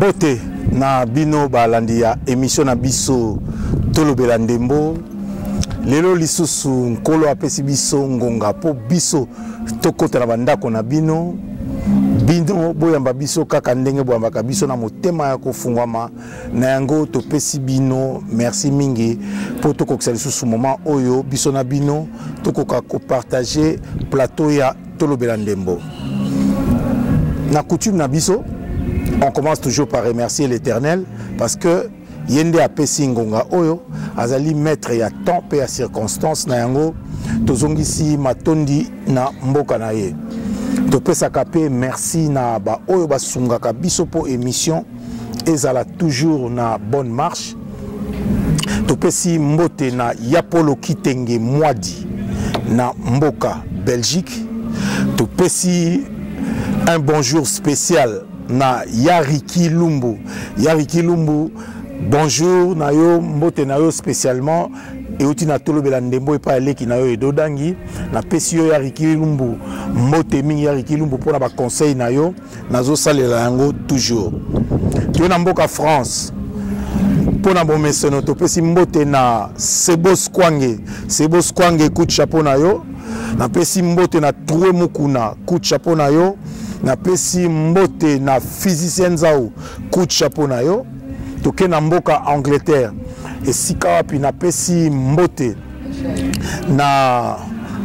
Mbote na bino balandi ya émission na biso tolobela ndembo. Lelo lisusu nkolo apesi biso ngonga po biso tokota na bandako na bino. Bino boyamba biso kaka ndenge boyambaka biso na motema ya kofungwama na yango topesi bino merci mingi po tokokisa lisusu moment oyo biso na bino tokoka kopartager plateau ya tolobela ndembo. Na coutume na biso, on commence toujours par remercier l'Éternel parce que yende apesi ngonga oyo azali maître ya temps pe ya circonstance na yango tozongisi matondi na mboka na ye. Topesaka pe merci na ba oyo basungaka biso po émission ezala toujours na bonne marche. Topesi mbote na Yapolo Kitenge Mwadi na mboka Belgique. Topesi un bonjour spécial na Yariki Lumbu. Yariki Lumbu, bonjour na yo mbote na yo spécialement et outi na tolobela ndembo e pa leki na yo edodangi na pesi yo Yariki Lumbu mbote mingi Yariki Lumbu pona ba conseil na yo nazo salela yango toujours. Tu na mboka France pona bo mesono to pesi mbote na Sebos Kwange coup de chapeau na yo na pesi mbote na Troué Mukuna coup de chapeau na yo na pesi mbote na physicien zao coup de chapeau na yo toke na mboka Angleterre et sika wapi na pesi mbote na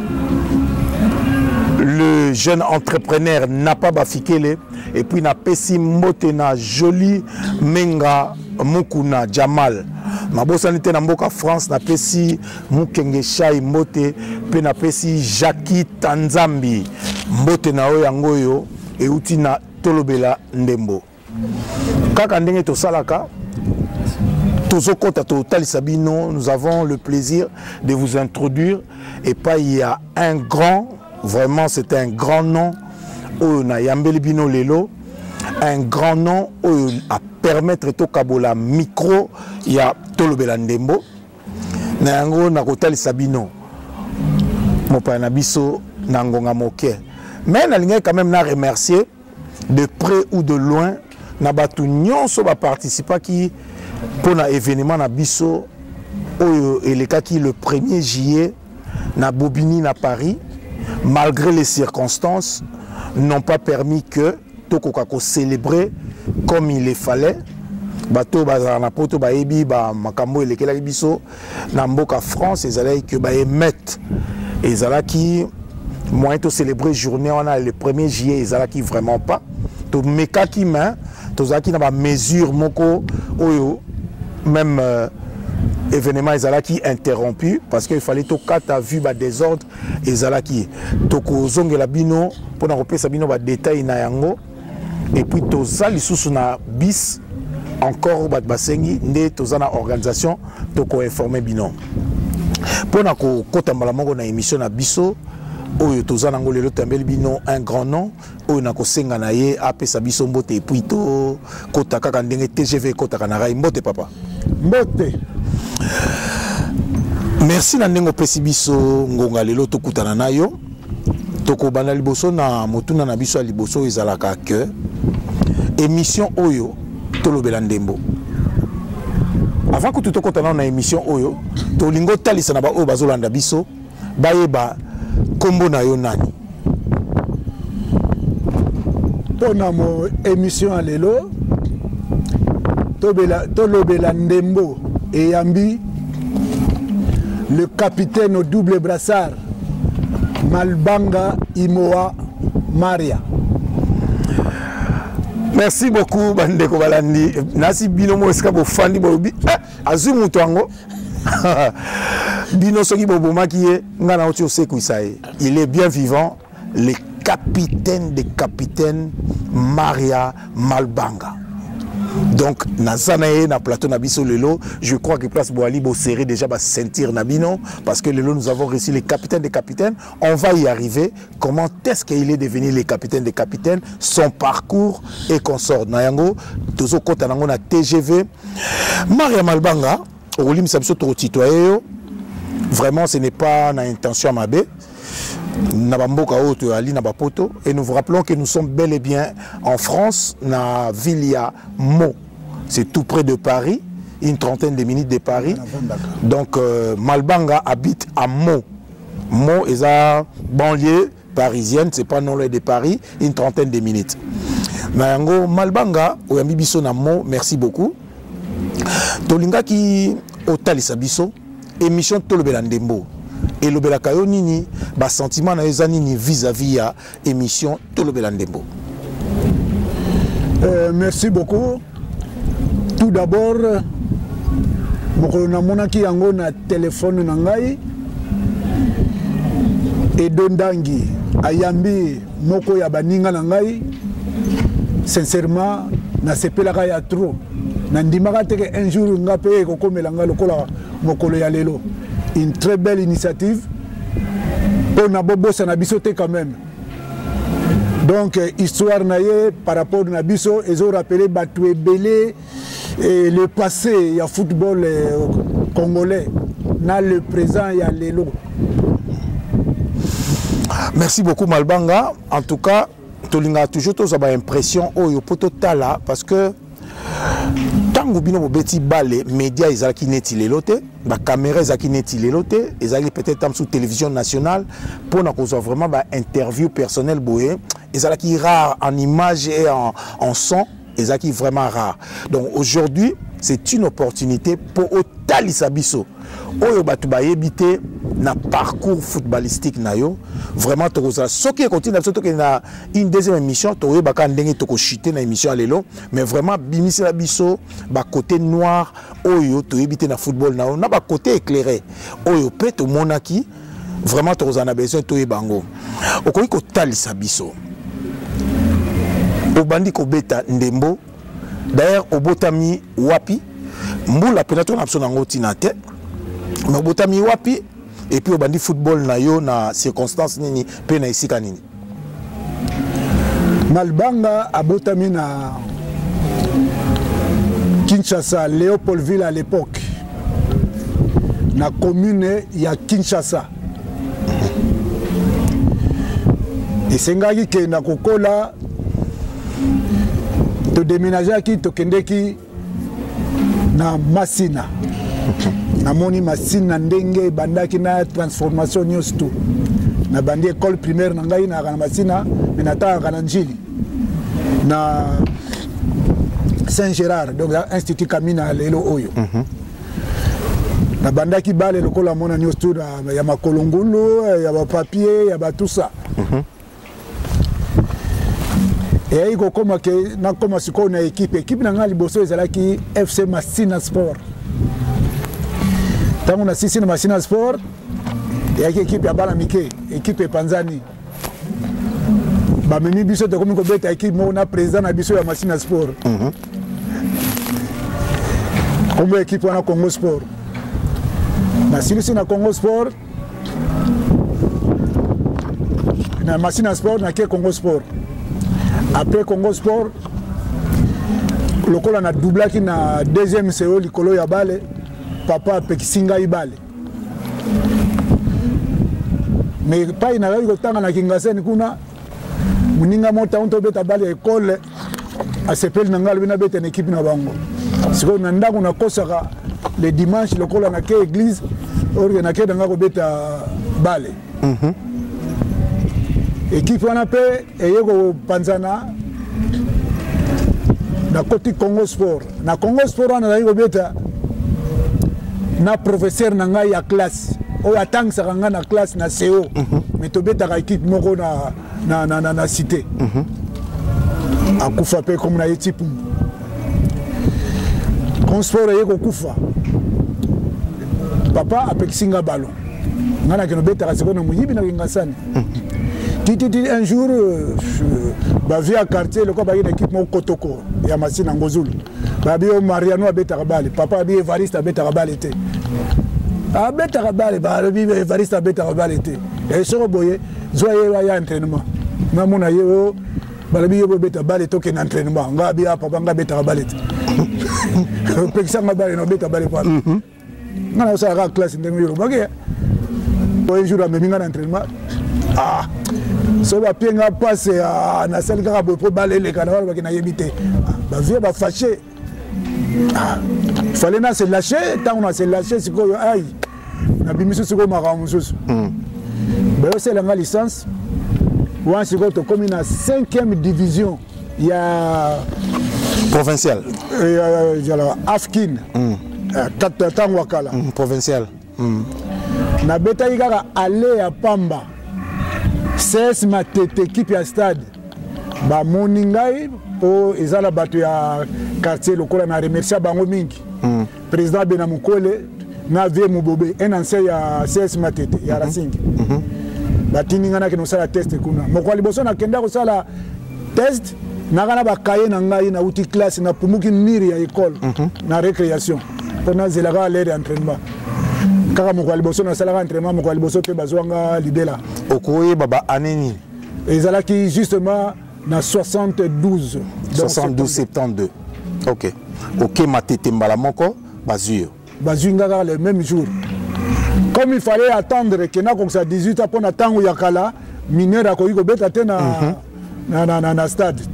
le jeune entrepreneur Napa Bafikele et puis na pesi mbote na Joli Menga Mukuna Jamal mabosani te na mboka France na pesi Mukenge Shai mbote pe na pesi Jackie Tanzambi mbote na oyo yango yo et outi na tolobela ndembo kaka ndenge tosalaka tozokota total sabino. Nous avons le plaisir de vous introduire et pas il y a un grand, vraiment c'est un grand nom oyo na yambeli bino lelo, un grand nom oyo à permettre to kabola micro ya tolobela ndembo na yango na kotal sabino mopa na biso na ngonga moke. Mais na linga quand même na remercier de près ou de loin na batu nyonso ba participa qui pour un événement na biso oyo elekaki le 1er juillet na Bobigny na Paris, malgré les circonstances n'ont pas permis que tokoka ko célébrer comme il le fallait. Bato bazala na poto ba ebi ba makambo elekela biso na mboka France ezalaki que ba emet ezalaki moyen de célébrer journée on a le 1er juillet ezalaki vraiment pas to mekaki main tozaki na ba mesure moko oyo même événement ezalaki interrompu parce qu'il fallait to kata vu ba désordre ezalaki toko zongela bino pona kopesa bino ba détail na yango et puis tozali susu na bis encore bat basengi nde tozana organisation toko informer bino pona ko kota mbala moko na émission na biso oyo tozana ngo lelo tambeli bino un grand nom oyo na kosenga na ye apesa biso mbote puis to kota kaka ndenge TGV kota kana rai mbote papa mbote. Merci na ndenge opesi biso ngonga lelo tokutana na yo toko bana liboso na motuna na biso liboso ezalaka que émission oyo tolobela ndembo avant que tout kotana na émission oyo to lingo talisa na ba oyo bazolanda biso bayeba kombo na yo nani pona mo émission alelo tolobela ndembo et yambi le capitaine au double brassard Malbanga Imoa Maria. Merci beaucoup bandeko balandi nasi bino mo eska bo fandi bo bi azu mutu ango bino soki bo bomaki ye ngana oti oseku isaye. Il est bien vivant, le capitaine des capitaines Maria Malbanga. Donc nazanae na plateau na biso lelo, je crois que place Boali bo serré déjà ba sentir nabino parce que lelo nous avons reçu les capitaines des capitaines. On va y arriver. Comment est-ce qu'il est devenu les capitaines des capitaines, son parcours et consort. Nayango tozo kota nango na TGV Maria Malbanga olim sa biso to citoyen. Vraiment ce n'est pas na intention mabe. Nabamboka Oto Ali Nabapoto, et nous vous rappelons que nous sommes bel et bien en France, na Villia Meaux. C'est tout près de Paris, une trentaine de minutes de Paris. Donc Malbanga habite à Meaux. Meaux est à banlieue parisienne, c'est pas non loin de Paris, une trentaine de minutes. Mayango Malbanga, Oyambi Biso na Meaux, merci beaucoup. Tolinga ki Otalisa Biso, émission Tolobela Ndembo. Et le Belakayo Nini, bas sentiment na nini vis-à-vis à émission Tolobela Ndembo. Merci beaucoup. Tout d'abord, je suis na téléphone nangai et Dondangi ayambi moko ya baninga nangai. Sincèrement, na sepelaka ya trop. Nandimaka teke un jour ngape kokomela nga lokola mokolo ya lelo. Une très belle initiative. Pour Nabobo Sanabisote quand même. Donc, histoire naïe par rapport à Nabiso, ils ont rappelé Batoué Belé et le passé, il y a football congolais. Dans le présent, il y a l'élo. Merci beaucoup Malbanga. En tout cas, Tolinga toujours tous avoir impression au poto tala parce que tant que bino beti balé médias ils neti lelote, ba caméra ils neti lelote, ils allaient peut-être sur télévision nationale pour na cause vraiment ba interview personnel boé, ils allaient rare en image et en son, ils allaient vraiment rare. Donc aujourd'hui, c'est une opportunité pour Otalisa Biso. Oyo batu ba yebité na parcours footballistique na yo vraiment to ça ce qui continue surtout que na une deuxième émission to yo ba ka ndenge to ko chuter na émission alelo mais vraiment bimisi la biso ba côté noir oyo to yebité na football na ba côté éclairé oyo peut to monaki vraiment to za na besoin to yebango okoki ko talisa biso obandi ko beta ndembo d'ailleurs obotami wapi mbula penato na absolument ngotina te mais obotami wapi et puis au bandi football na yo na circonstance nini pe na isika nini. Malbanga abotami na Kinshasa, Léopoldville à l'époque, na commune ya Kinshasa. Et sengaki ke na kokola to déménager ki to kendeki na Masina. Namoni Masina ndenge bandaki na transformation news tout. Na bandi école primaire na ngai na Masina, mais na ta kana njili. Na Saint-Gérard, donc institut Kamina lelo oyo. Na bandaki bale lokola mona news tout ya makolongolo, ya ba papier, ya ba tout ça. Et il comme que na comme si ko na équipe na ngali boso ezalaki FC Masina Sport. Tango na sisi na Masina Sport et avec équipe ya bala mike, équipe Panzani. Ba memi biso to comme ko beta équipe mo na président na biso ya Masina Sport. Comme équipe na Congo Sport. Na sisi na Congo Sport. Na Masina Sport na ke Congo Sport. Après Congo Sport, le col a doublé qui na deuxième CO likolo ya bale, papa pekisinga ibale. Mais pas ina yo tanga na kingaseni kuna muninga mota onto beta bale école a sepel nangal bina beta une équipe na bango. Siko na ndako na kosaka le dimanche le col na ke église orga na ke danga ko beta bale. Équipe wana pe eyeko panzana na côté Congo Sport. Na Congo Sport wana na beta na professeur na ngai ya classe. O atangsa nga na classe na CO. Mais to beta ka équipe moko na cité. Akufa pe comme na yetipu. Congo Sport eyeko kufa. Papa apekisinga ballon. Ngana ke no beta ka sekondo muyibi na kingasani. Un jour, je vais à quartier, le copain équipe mon Kotoko, il y a Massina Ngozul. Babio Mariano a Betarabal, papa a Evariste a Betarabal été. A Betarabal, Evariste a Betarabal été. Et sur le boyer, Zoé a entraînement. Mamona Yeo, Balabio Betabal et token entraînement. Ngabia, Papa Betarabal été. Pexama Bal et no Betabal. Non, ça a classe in the Europe. un jour amemi nga na entraînement so bapie nga passe nasali kaka boye mpo baleleka na wana bake nayebi te bavie bafashe fallait na se lâcher ntango na se lâcher sikoyo ai nabimiso sikoyo makambo mosusu bayoselanga licence wana sikoyo tokomi na 5e division ya provincial afkin ntango ya kala provincial nabetaki kaka ale ya pamba CS Matete équipe ya stade bamoni ngai mpo eza na bato ya quartier lokola na remercia bango mingi président Benamukole na vie Mubobe un ancien ya CS Matete ya Racing batindi nga nakende kosala test kuna moko ya liboso nakenda kosala test naka na bakaye na ngai nauti classe na pumuki miri ya école na récréation mpo nazelaka l'aire ya entraînement kaka moko ya liboso nasalaka entraînement moko ya liboso mpe bazwanga libela okoyeba ba année nini ezalaki justement na 72 72 ok Matete mbala moko bazwi ngaka le même jour comme il fallait attendre que nakokisa 18 ans mpona ntango ya kala mineur akoki kobeta te na stade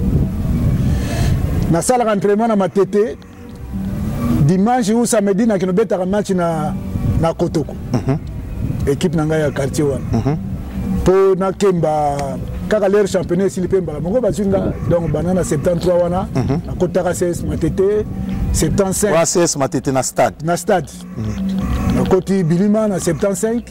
nasalaka entraînement na Matete dimanche ou samedi nakino betaka match na Kotoko équipe na ngai ya quartier wana mpo nakemba kaka l'air championnat esili mpe mbala moko bazwi nga donc bana na 73 wana nakotaka CS Matete 75 CS Matete na stade nakoti Bilima na 75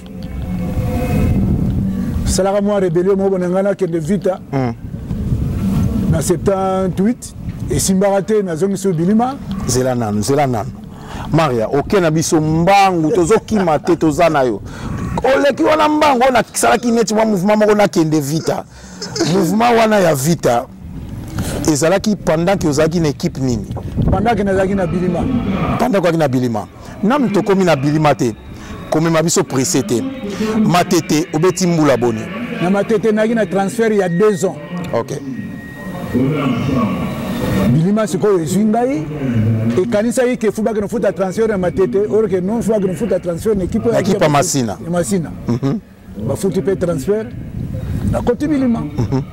salaka mwa rébellion moko na ngai nakende vita na 78 esimbaka te nazongisi Bilima zela nano Maria okena biso mbangu tozokima te toza na yo oleki wana mbangu ona kisalaki neti mwa mouvement moko nakende vita mouvement wana ya vita ezalaki pendant que ozalaki na équipe nini pendant que nazalaki na Bilima nam tokomi na Bilima te komema biso pressé te Matete obeti mbula boni na Matete naki na transfert ya 2 ans ok Bilima sikoyo ezwi ngai ekanisaki ke fubaki nofuta transfert ya Matete or ke non fubaki nofuta transfert na équipe ya Masina bafuti mpe transfert nakoti Bilima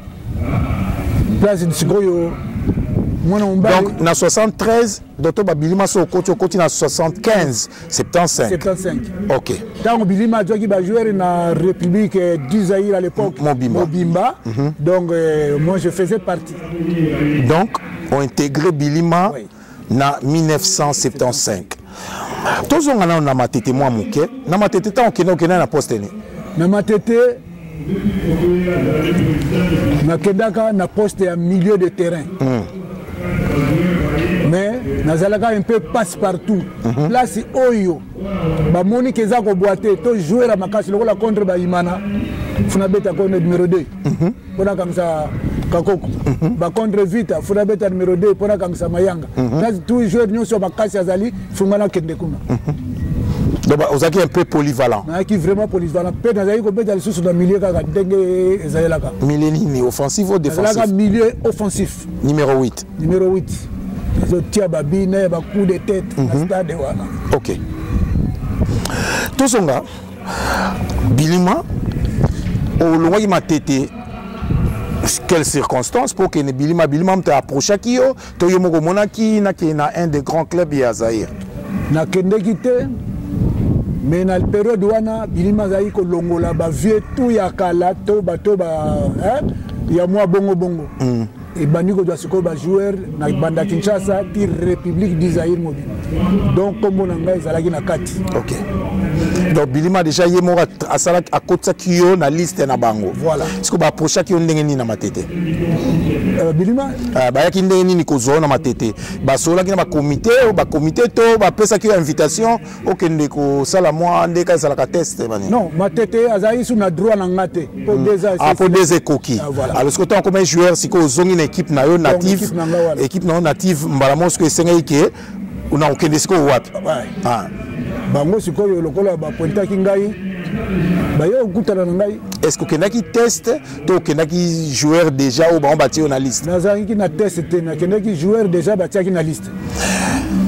place sikoyo mwana mobali donc na 73 docteur Bilima so okoti na 75 75 ok ntango Bilima azwaki bajoueur na République du Zaïre à l'époque Mobimba donc moi je faisais partie donc ont intégré Bilima na 1975 tozonga na Matete mwa moke na Matete ta okende na poste ni na Matete nakendaka na poste ya milieu de terrain mais nazalaka un peu passe partout place oyo bamoni ke eza koboite to jouer makasi lokola contre baimana funa beta contre numéro 2 mpona kangisa Kakoko bakontre vita funa beta numéro 2 mpona kangisa Mayanga kasi tout joueur nyonso makasi azali fungana kende kuna donc ozalaki un peu polyvalent nayaki vraiment polyvalent mpe nazalaki kobeta lisusu na milieu kaka ndenge ezalelaka milieu nini offensif ou défensif azalaka milieu offensif numéro 8 ezotia babine bacoup de tête na stade wana ok tozonga Bilima olongwaki Matete quelles circonstances pour que Bilima mte approchaki yo to yo moko monaki na un des grands clubs ya Zaïre nakendeki te mais na période wana Bilima azali kolongola bavieux tout ya kala to bato ya mwa bongo ebandi kozwa sikoyo bajoueur na banda Kinshasa ti République du Zaïre mobile donc kombo na ngai ezalaki na kati ok donc Bilima déjà ye moko asalaki akotisaki yo na liste na bango voilà sikoyo baapprochaki yo ndenge nini na Matete Bilima bayaki ndenge nini kozwa na Matete basololaki na bakomité to bapesaki yo invitation okende kosala mwa ndeka ezalaka test bani non Matete azalaki su na droit na nga te po des ekoki alors sikoyo ntango koma joueur sikoyo ozongi na équipe na yo native équipe na yo native mbala mo sikoyo esengaki ke una okende sikoyo wapi bango sikoyo lokola bapointaki ngai baye okutana na ngai est-ce que okendaki test to okendaki joueur déjà ou bango batie yo na liste nazalaki na test te nakendaki joueur déjà batiaki na liste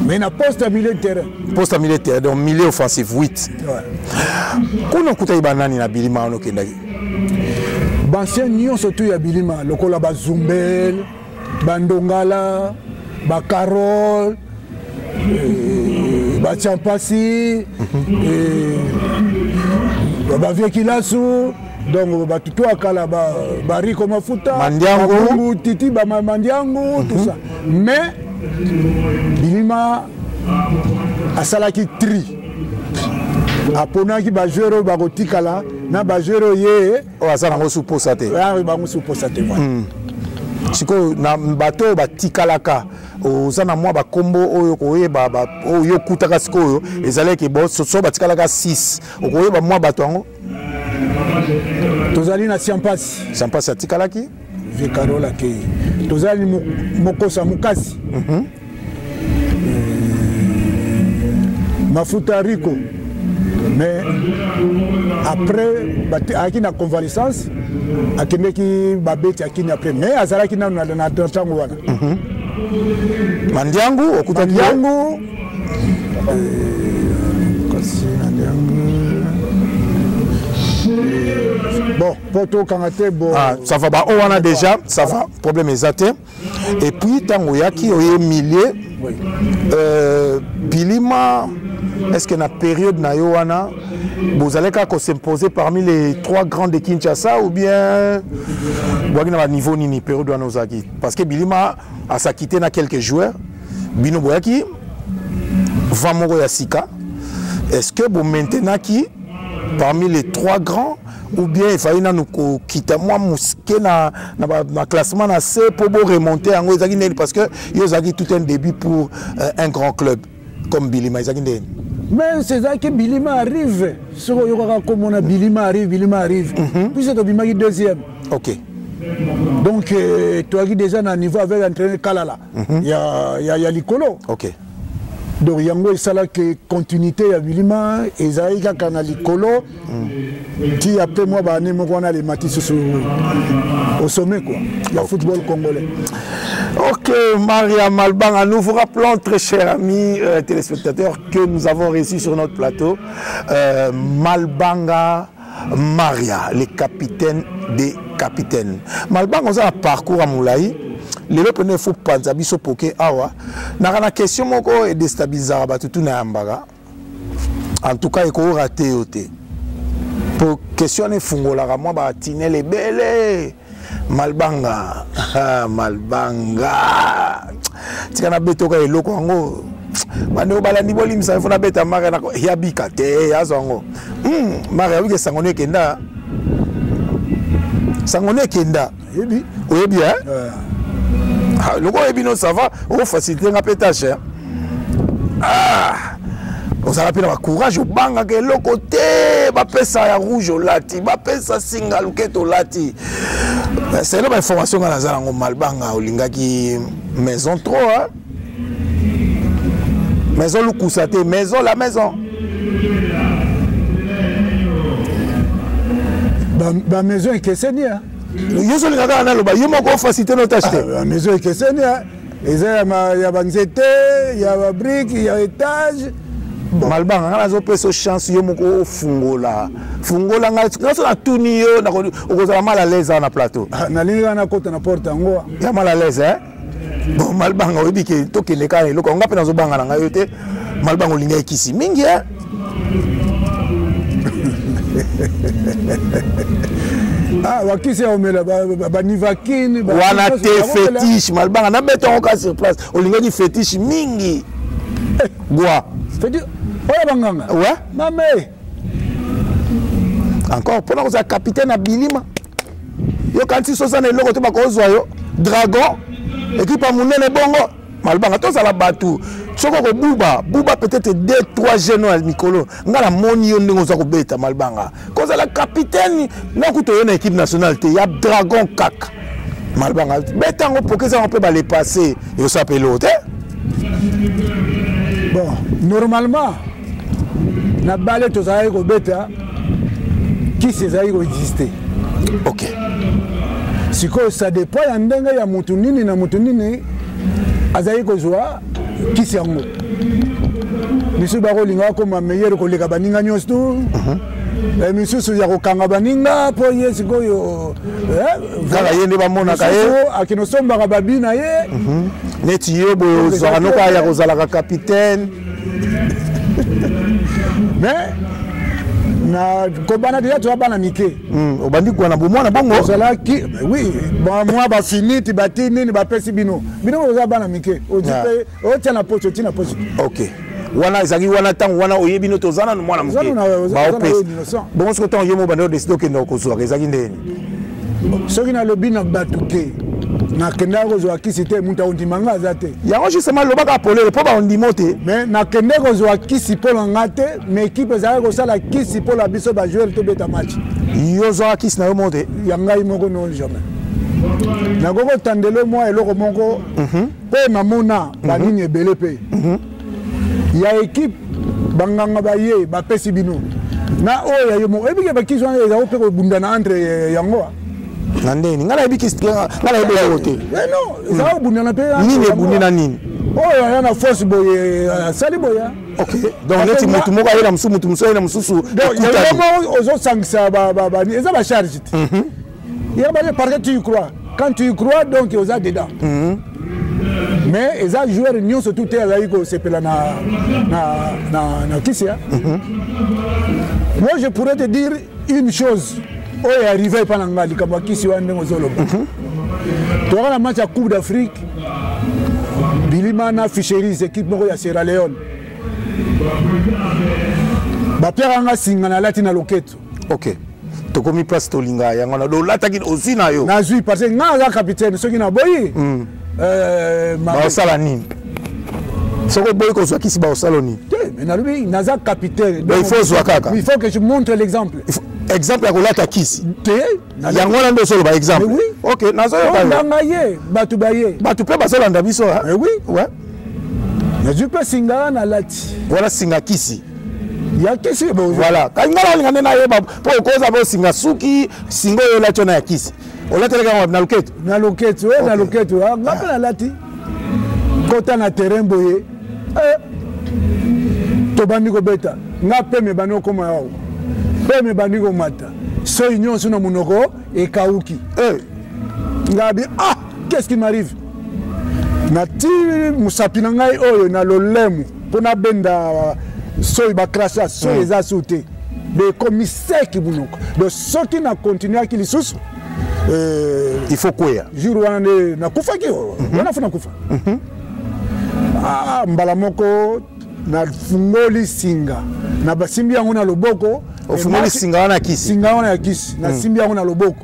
Mais na poste à milieu de terrain. Poste à milieu de terrain, donc milieu offensif, 8. Kuna kuta ibanani na Bilima ono kendaki. Bancien nyon surtout ya Bilima, lokola ba Zumbel, Bandongala, ba Carole, ba Champasi, ba Viekilasu, donc ba tuto akala ba Rico Mafuta, Mandiango, Titi ba Mandiango, tout ça. Mais Bilima asalaki tri. Aponaki ba joueur ba kotikala na ba joueur ye o asana ngo supposa te. Ah ba ngo supposa te. Siko na bato ba tikalaka ozana mwa ba kombo oyo koyeba ba oyo kutaka sikoyo ezalaki bo so ba tikalaka 6 okoyeba mwa bato ngo tozali na Siampasi atikalaki Vikarola ke tozali mokosa mukasi Mafuta Rico. Mais après, aki na convalescence, akendeki babeti akini après. Mais azalaki na tango wana. Mandiango, okuta Mandiango. Bon, poto kangate bon. Ah, ça va ba on a déjà, ça va, problème exact. Et puis tango yaki oye milieu. Oui. Bilima, est-ce que la période na yoana vous allez s'imposer parmi les 3 grands de Kinshasa ou bien vous avez un niveau ni période Ozaki parce que Bilima a s'acquitté na quelques joueurs Bino Boyaki Vamoro Yasika. Est-ce que vous maintenant qui parmi les 3 grands ou bien il fallait nous quitter moi mousqué na classement na C pour remonter en Ozaki parce que Yozaki tout un début pour un grand club comme Bilima Ozaki. Mais c'est ça que Bilima arrive. Ce comme on a Bilima arrive. Puis c'est Bilima deuxième. Ok. Donc toi qui déjà à niveau avec l'entraîneur Kalala. Il y a Likolo. Ok. Donc yango esala que continuité ya Bilima ezaika kana Likolo. Qui après moi ba ne moko na les Matisse au sommet quoi. Le football congolais. Ok, Maria Malbanga, nous vous rappelons, très chers amis téléspectateurs, que nous avons reçu sur notre plateau Malbanga Maria, le capitaine des capitaines. Malbanga, on a un parcours à Moulaï. Les autres ne faut pas s'habiller au poké. Awa, n'a la question moko est déstabilisée tout na ambaga. En tout cas, il faut rater oté. Pour questionner fungola, moi ba tiner les belles. Malbanga, Malbanga. Tika beto ka eloko ngo. Bande balandi bolim sa fona beta mara na ya bikate ya zongo. Mara wike sangone kenda. Sangone kenda. Yebi. Oyebi hein? Loko yebi no ça va, on faciliter nga pétage. On s'en rappelle courage au banga que le côté va pesa ya rouge au lati, va pesa singa luket au lati. C'est une information à la Zalango Malbanga au Lingaki maison 3 hein? Maison Lukusate, maison la maison. Ba maison est Kessenia. Yo so lingaka na loba, yo moko faciliter notre acheter. La maison est Kessenia. Il y a banzete, il y a brique, il y a étage. Malbanga ngana zo peso chance yo moko fungola ngaso na tuni yo na okozala mal à l'aise na plateau na linga na kota na porte ngo ya mal à l'aise hein bon Malbanga obi ke to ke leka le ko ngape na zo banga na ngayo te Malbanga linga ikisi mingi hein wakisi omela ba nivakine ba wana te fétiche Malbanga na beton ko sur place olinga di fétiche mingi gwa fétiche ouais. Mamé. Encore pendant que vous êtes capitaine à Bilima. Yo quand il s'en est logo to ba ko yo dragon équipe à Mounene bongo Malbanga to ça la batu. Soko ko buba peut-être 2-3 jeunes à Mikolo. Ngala moni yo ndingo za ko beta Malbanga. Ko ça la capitaine na ko to yo na équipe nationale te ya dragon kaka. Malbanga beta ngo poke ça on peut ba les passer. Yo s'appelle l'autre. Bon, normalement na balé to ça ko beta qui c'est ça ko exister. OK. Siko ça dépend ya ndenga ya mutunini na mutunini azali ko joa kisi yango misu bakolinga koma meilleur koleka baninga nyonso tu misusu ya kokanga baninga po ye sikoyo kaka ye nde bamonaka ye akinosombaka babi na ye neti yo bozwaka noko aya kozalaka capitaine mais na kobana deja toza bana mike obandi kuwa na bomwana bongo ozalaki oui bamwa bafiniti bati nini bapesi bino oza bana mike otia na poche otia na poche ok wana ezalaki wana ntango wana oyebi no toza nanu mwana moke baopesa bongo soki ntango ye mo bandi odeside okende kozwaka ezalaki ndeni soki nalobi na bato ke nakendaka kozwa kisi te mutu aondimanga aza te yango justement lobaka polele mpo baondimo te mais nakende kozwa kisi mpo na nga te mais ekipe ezalaki kosala kisi mpo na biso bajoueur tobeta match yo ozwaka kisi na yo mo te ya ngai moko non jamais nakoki kotandela mwa eloko moko mpe namona banini ebele mpe ya ekipe banganga baye bapesi bino na oyo ya yo moko ebike bakisi wana ezako mpe kobundana entre yango na ndeni nga nayebi kisi nga nayebi yango te non ezaka kobundana mpe nini ebundi na nini oyo aya na force boye asali boye ok donc neti motu moko ayela mosusu motu mosusu ayela mosusu yango ozosangisa eza bacharge te yabale parce que tu y crois quand tu y crois donc oza dedans mais eza joueur nyonso tu te azali kosepela na kisi ya moi je pourrais te dire une chose oyo arrivé epa na nga likambo ya kisi wana ndenge ozoloba toka na match ya coupe d'Afrique bilima na Fisheries équipe moko ya Sierra Leone bapiaka singa na lati na loketo ok tokomi place tolinga yango na lolataki ozwi na yo nazwi parce que nga aza capitaine soki naboyi baosala nini soki oboyi kozwa kisi baosala nini mais nalobi naza capitaine il faut ozwa kaka il faut que je montre l'exemple exemple ya kolata kisi te yango wana nde osoloba exemple ok nazoyokanga ye bato baye bato mpe bazolanda biso oui nazwi mpe singa na lati wana singa kisi ya kisi voilà nga nalinga nde nayeba mpo okoza bosinga suki singa oyo olati wana ya kisi olateleka na loketo na loketo nga mpe nalati kota na terrain boye tobandi kobeta nga mpe mebandi okoma yawo mpe mebandi komata soki nyonso na monoko ekauki nga bi qu'est-ce qui m'arrive nati mosapi na ngai oyo na lolemu mpo nabenda soki bakrasha soki eza su te bekomi seki monoko donc soki na continuaki lisusu il faut kweya jour wana nde nakufaki wana fo nakufa mbala moko nafungoli singa na basimbi yango na loboko ofungoli singa wana ya kisi nasimbi yango na loboko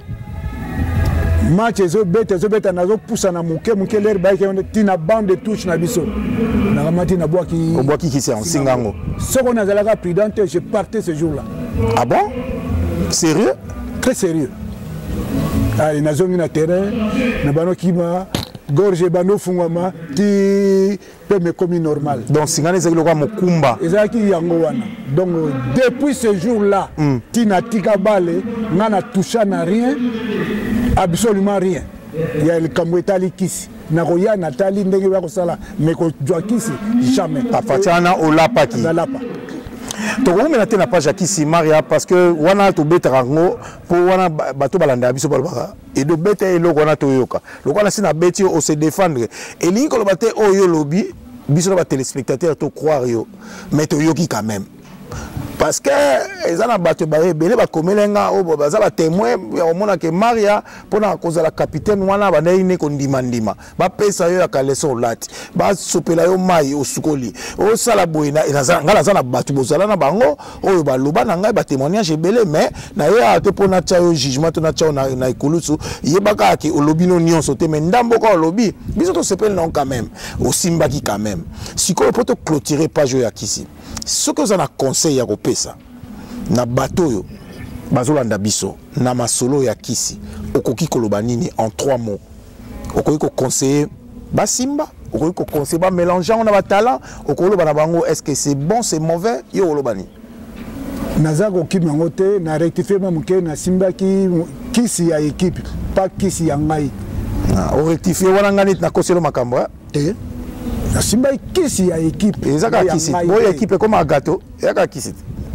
match ezobeta nazopusa na moke lere bayeke tina bande de touche na biso nakamati obwaki kisi yango singa yango soko nazalaka prudente je partais ce jour là ah bon sérieux très sérieux allez nazongi na terrain na bano kima gorge bano fungwama ti pe mekomi normal donc singana ezalaki lokwa mokumba ezalaki yango wana donc depuis ce jour là tina tika bale nga na toucha na rien absolument rien ya likambo etali kisi nakoya natali ndenge bakosala mais kozwa kisi jamais apatiana olapaki nalapa tokomena te na page ya kisi Maria parce que wana tobetaka yango mpo wana bato balanda biso balobaka edobeta eloko wana toyoka loko wana si na beti yo ose défendre elingi koloba te oyo lobi biso na batelespectateur to croire yo mais toyoki quand même parce que eza na bato ebele bakomelenga oyo baza batémoin omona ke Maria mpona kozala capitaine wana bandai ne kondimandima bapesa yo ya kaleso olati basopela yo mai osukoli osala boye nga naza na bato bozala na bango oyo baloba na ngai batémoignage ebele mais na ye ate mpo natya yo jugement to natya yo na ekulusu yebaka ake olobi no nyonso te mais ndamboka olobi biso tosepeli nango quand même osimbaki quand même sikoyo mpo toclôturer page oyo ya kisi soki oza na conseil ya kopesa na bato oyo bazolanda biso na masolo ya kisi okoki koloba nini en 3 mots okoki koconseiller basimba okoki koconseiller bamélangeant na batalent okoloba na bango est-ce que c'est bon c'est mauvais yo oloba nini naza kokima yango te na rectifier ma moke nasimbaki kisi ya équipe pas kisi ya ngai orectifier wana nga neti nakoselo makambo te Simba kisi ya équipe. Ezaka kisi. Boy équipe comme un gâteau. Ezaka kisi.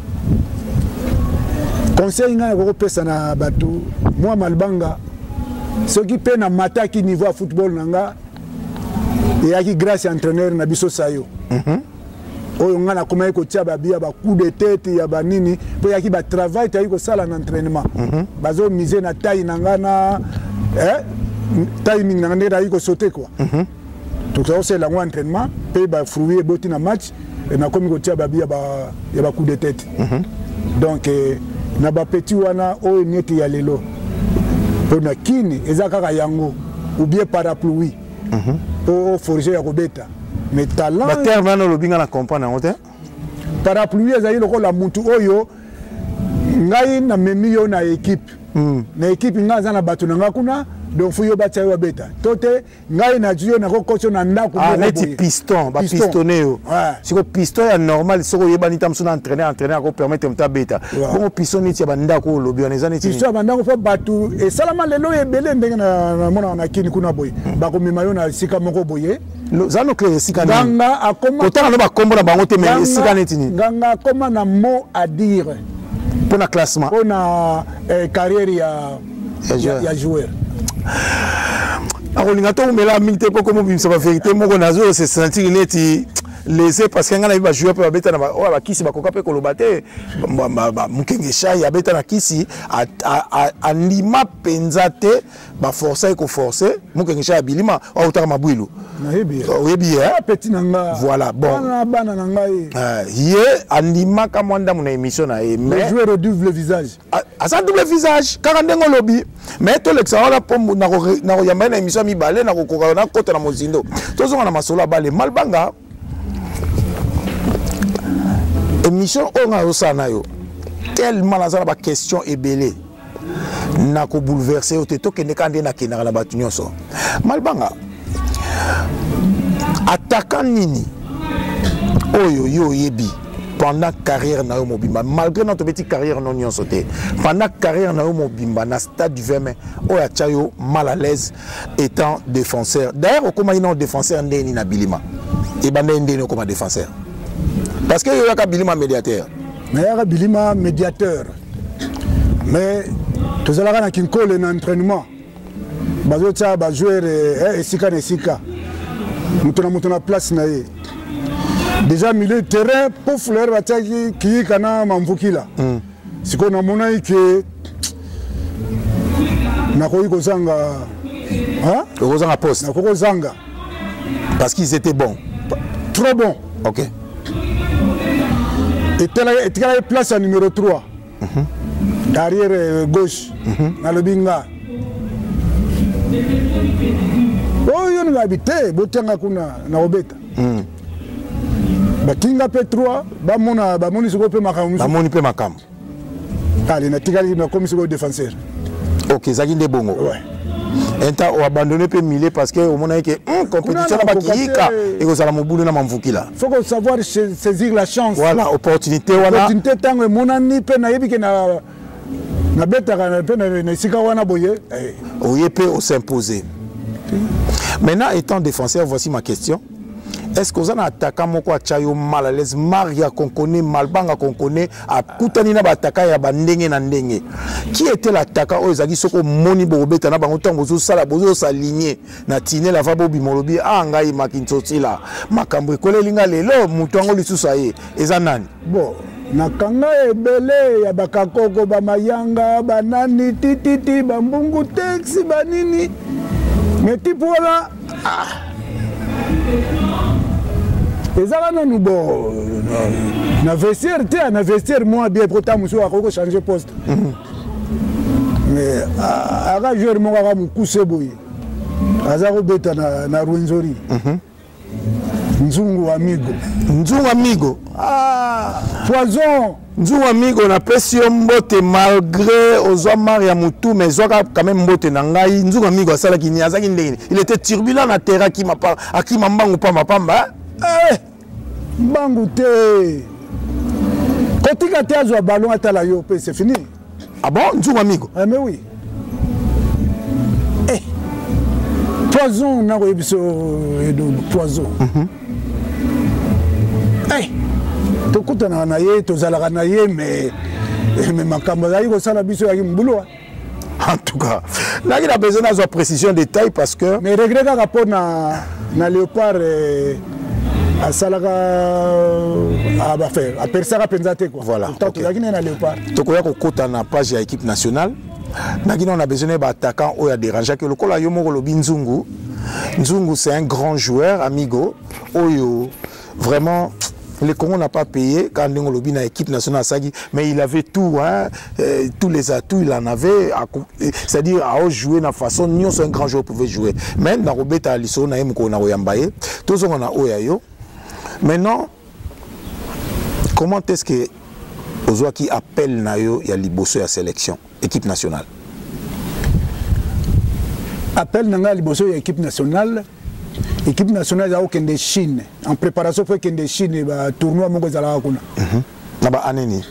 Conseil nga ko pesa na bato. Moi Malbanga. Ce qui peine à mataki niveau à football nanga. Et qui grâce à entraîneur na biso sayo. Oyo nga na koma ko tia ba bia ba coup de tête ya ba nini po ya ki ba travail tayi ko sala na entraînement. Bazo miser na taille nanga na timing nanga ndera ko sauter quoi. Donc ça c'est la entraînement pe ba fruit boti na match et na komi ko tia ba bia ba ya ba coup de tête. Donc na ba petit wana oyo neti ya lelo. Pour na kini ezaka ka yango ou bien parapluie. Pour forger ya kobeta. Mais talent ba terme na lobinga na comprendre en hauteur parapluie ezali lokola mutu oyo ngai na memi yo na équipe na équipe nga za na bato nanga kuna donc fuyo batia yo beta tote ngai na juyo na kokocho na ndako ah neti piston ba pistonné yo siko piston ya normal soko yebani tamso na entraîner ko permettre mta beta bon piston neti ba ndako lobi on ezani neti piston ba ndako fo bato et salama lelo ebele ndenge na mona na kini kuna boye ba ko mema na sika moko boye zano clé sika ni nganga akoma kotana no ba kombo na bango te mais sika neti ni nganga akoma na mot à dire pour na classement pour na carrière ya joueur akolinga to mela minte po comme bimisa ba vérité moko nazo se sentir neti laissé parce que ngana ba joueur pe beta na ba o ba kisi ba koka pe koloba te mukenge shay ya beta na kisi a lima penzate ba forcer ko forcer mukenge shay bilima o utaka mabwilu na yebi yebi petit nanga voilà bon bana nanga ye anima ka mwanda mona émission na e mais joueur au double visage asa double visage kaka ndengo lobi mais to l'exaora pombo na ko yamba na émission mi balé na ko koka na kota na mozindo tozonga na masolo balé Malbanga émission on a osana yo tellement la ba question ebelé na ko bouleverser o te to ke ne kande na kenaka na batu nyonso Malbanga attaquant nini oyo yo yebi pendant carrière na yo mobimba malgré notre petite carrière non nyonso te pendant carrière na yo mobimba na stade du Verme oyo achayo mal à l'aise étant défenseur d'ailleurs au comment non défenseur ndeni na bilima et bande ndeni comme défenseur parce que yoka bilima médiateur mais yoka bilima médiateur mais tous ala na kinkole na entraînement bazo tia ba joueur esika mutuna place na ye déjà milieu de terrain pour fleur bataki ki kana mamvukila siko na mona ike na koyi kozanga kozanga poste na kozanga parce qu'ils étaient bons trop bons OK et la place à numéro 3 arrière gauche na lobinga oyo ni habité botanga kuna na obeta batinga pe 3 bamoni siko pe makamu bamoni pe makamu allez na tikali na comme siko défenseur OK zaki nde bongo ouais enta o abandonné pe milieu parce que au mona que compétition na bakika et ko sala mobulu na mamvukila faut savoir saisir la chance voilà opportunité tango monani pe na yebike na beta kana pe na sika wana boye oye pe au s'imposer. Maintenant étant défenseur, voici ma question. Est-ce que vous avez attaqué moko achayo mal à l'aise Maria qu'on connaît Malbanga qu'on connaît à kutani na bataka ya bandenge na ndenge qui était l'attaquant aux agi soko moni bobeta na bango tango zo sala bozo s'aligner na tine la fabo bimolobi a ngai makintsoti la makambo ekole linga lelo mutongo lisusa ye eza nani bon nakanga ebele ya bakakoko bamayanga banani tititi bambungu taxi banini mais tipola ezala nanu bon na vestiaire te na vestiaire moi bien pourtant monsieur akoko changer poste mais aga joueur moko aka mukuse boye aza kobeta na Rwenzori Nzungu amigo poison Nzungu amigo na pression mbote malgré ozwa Maria Mutu mais zoka quand même mbote na ngai Nzungu amigo asala kini azaki ndenge il était turbulent na terrain qui m'a akima mbangu pa mapamba mbangu te kotika te azwa ballon atala yo pe c'est fini ah bon Nzungu amigo mais oui poison na ko biso poison tokutana na ye tozalaka na ye mais makambo azali kosala biso yaki mbulu. En tout cas, là, il a besoin d'avoir précision détail parce que. Mais regret kaka po na Léopard à Salaka à faire à persaka penzate quoi. Voilà. Okay. Na Léopard. Tokoya ko kota na page ya équipe nationale. Nagina on a besoin d'un attaquant ou ya déranger que le kola yomo lobi Nzungu. Nzungu c'est un grand joueur amigo. Oyo vraiment le Congo n'a pas payé quand on lobby na équipe nationale Sagi, mais il avait tout, hein, tous les atouts, il en avait, c'est-à-dire à jouer de façon, nous un grand joueur pouvait jouer. Mais dans Robeta Aliso, na yemko na oyambaye, tous on a oyayo. Maintenant, comment est-ce que Ozoa qui appelle nayo ya liboso ya sélection, équipe nationale? Appelle nanga liboso ya équipe nationale. L'équipe nationale a aucun de Chine. En préparation pour qu'il y ait Chine, le tournoi Mongozala Kuna. Naba Aneni.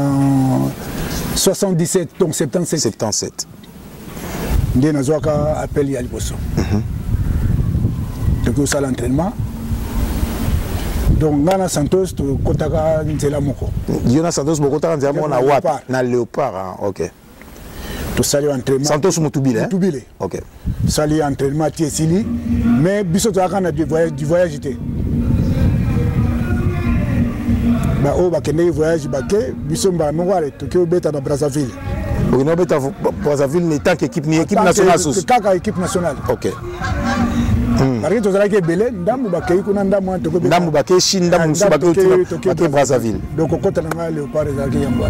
77, donc 77. 77. Ndé Nazoaka appelle Yaliboso. Donc ça l'entraînement. Donc Nana Santos, tu Kotaka Nzela Moko. Yona Santos, Bokota Nzela Moko na Wap. Na Léopard, ok. Tu salues l'entraînement. Santos Moutubile, hein? Moutubile. Ok. Salut l'entraînement Tiesili. Mais Bissot a du voyage. Bah, oh, bah, Kende voyage, bah, Bissot, bah, non, Tokyo Beta dans Brazzaville. Oui, non, Beta Brazzaville n'est tant qu'équipe nationale. C'est quand équipe nationale. Ok. Parce que tu as dit Belé, Ndamou Bakay, Kundamou, Ndamou Bakay, Chine, Ndamou Bakay, Brazzaville. Donc, on compte dans le Léopard et Zagayamba.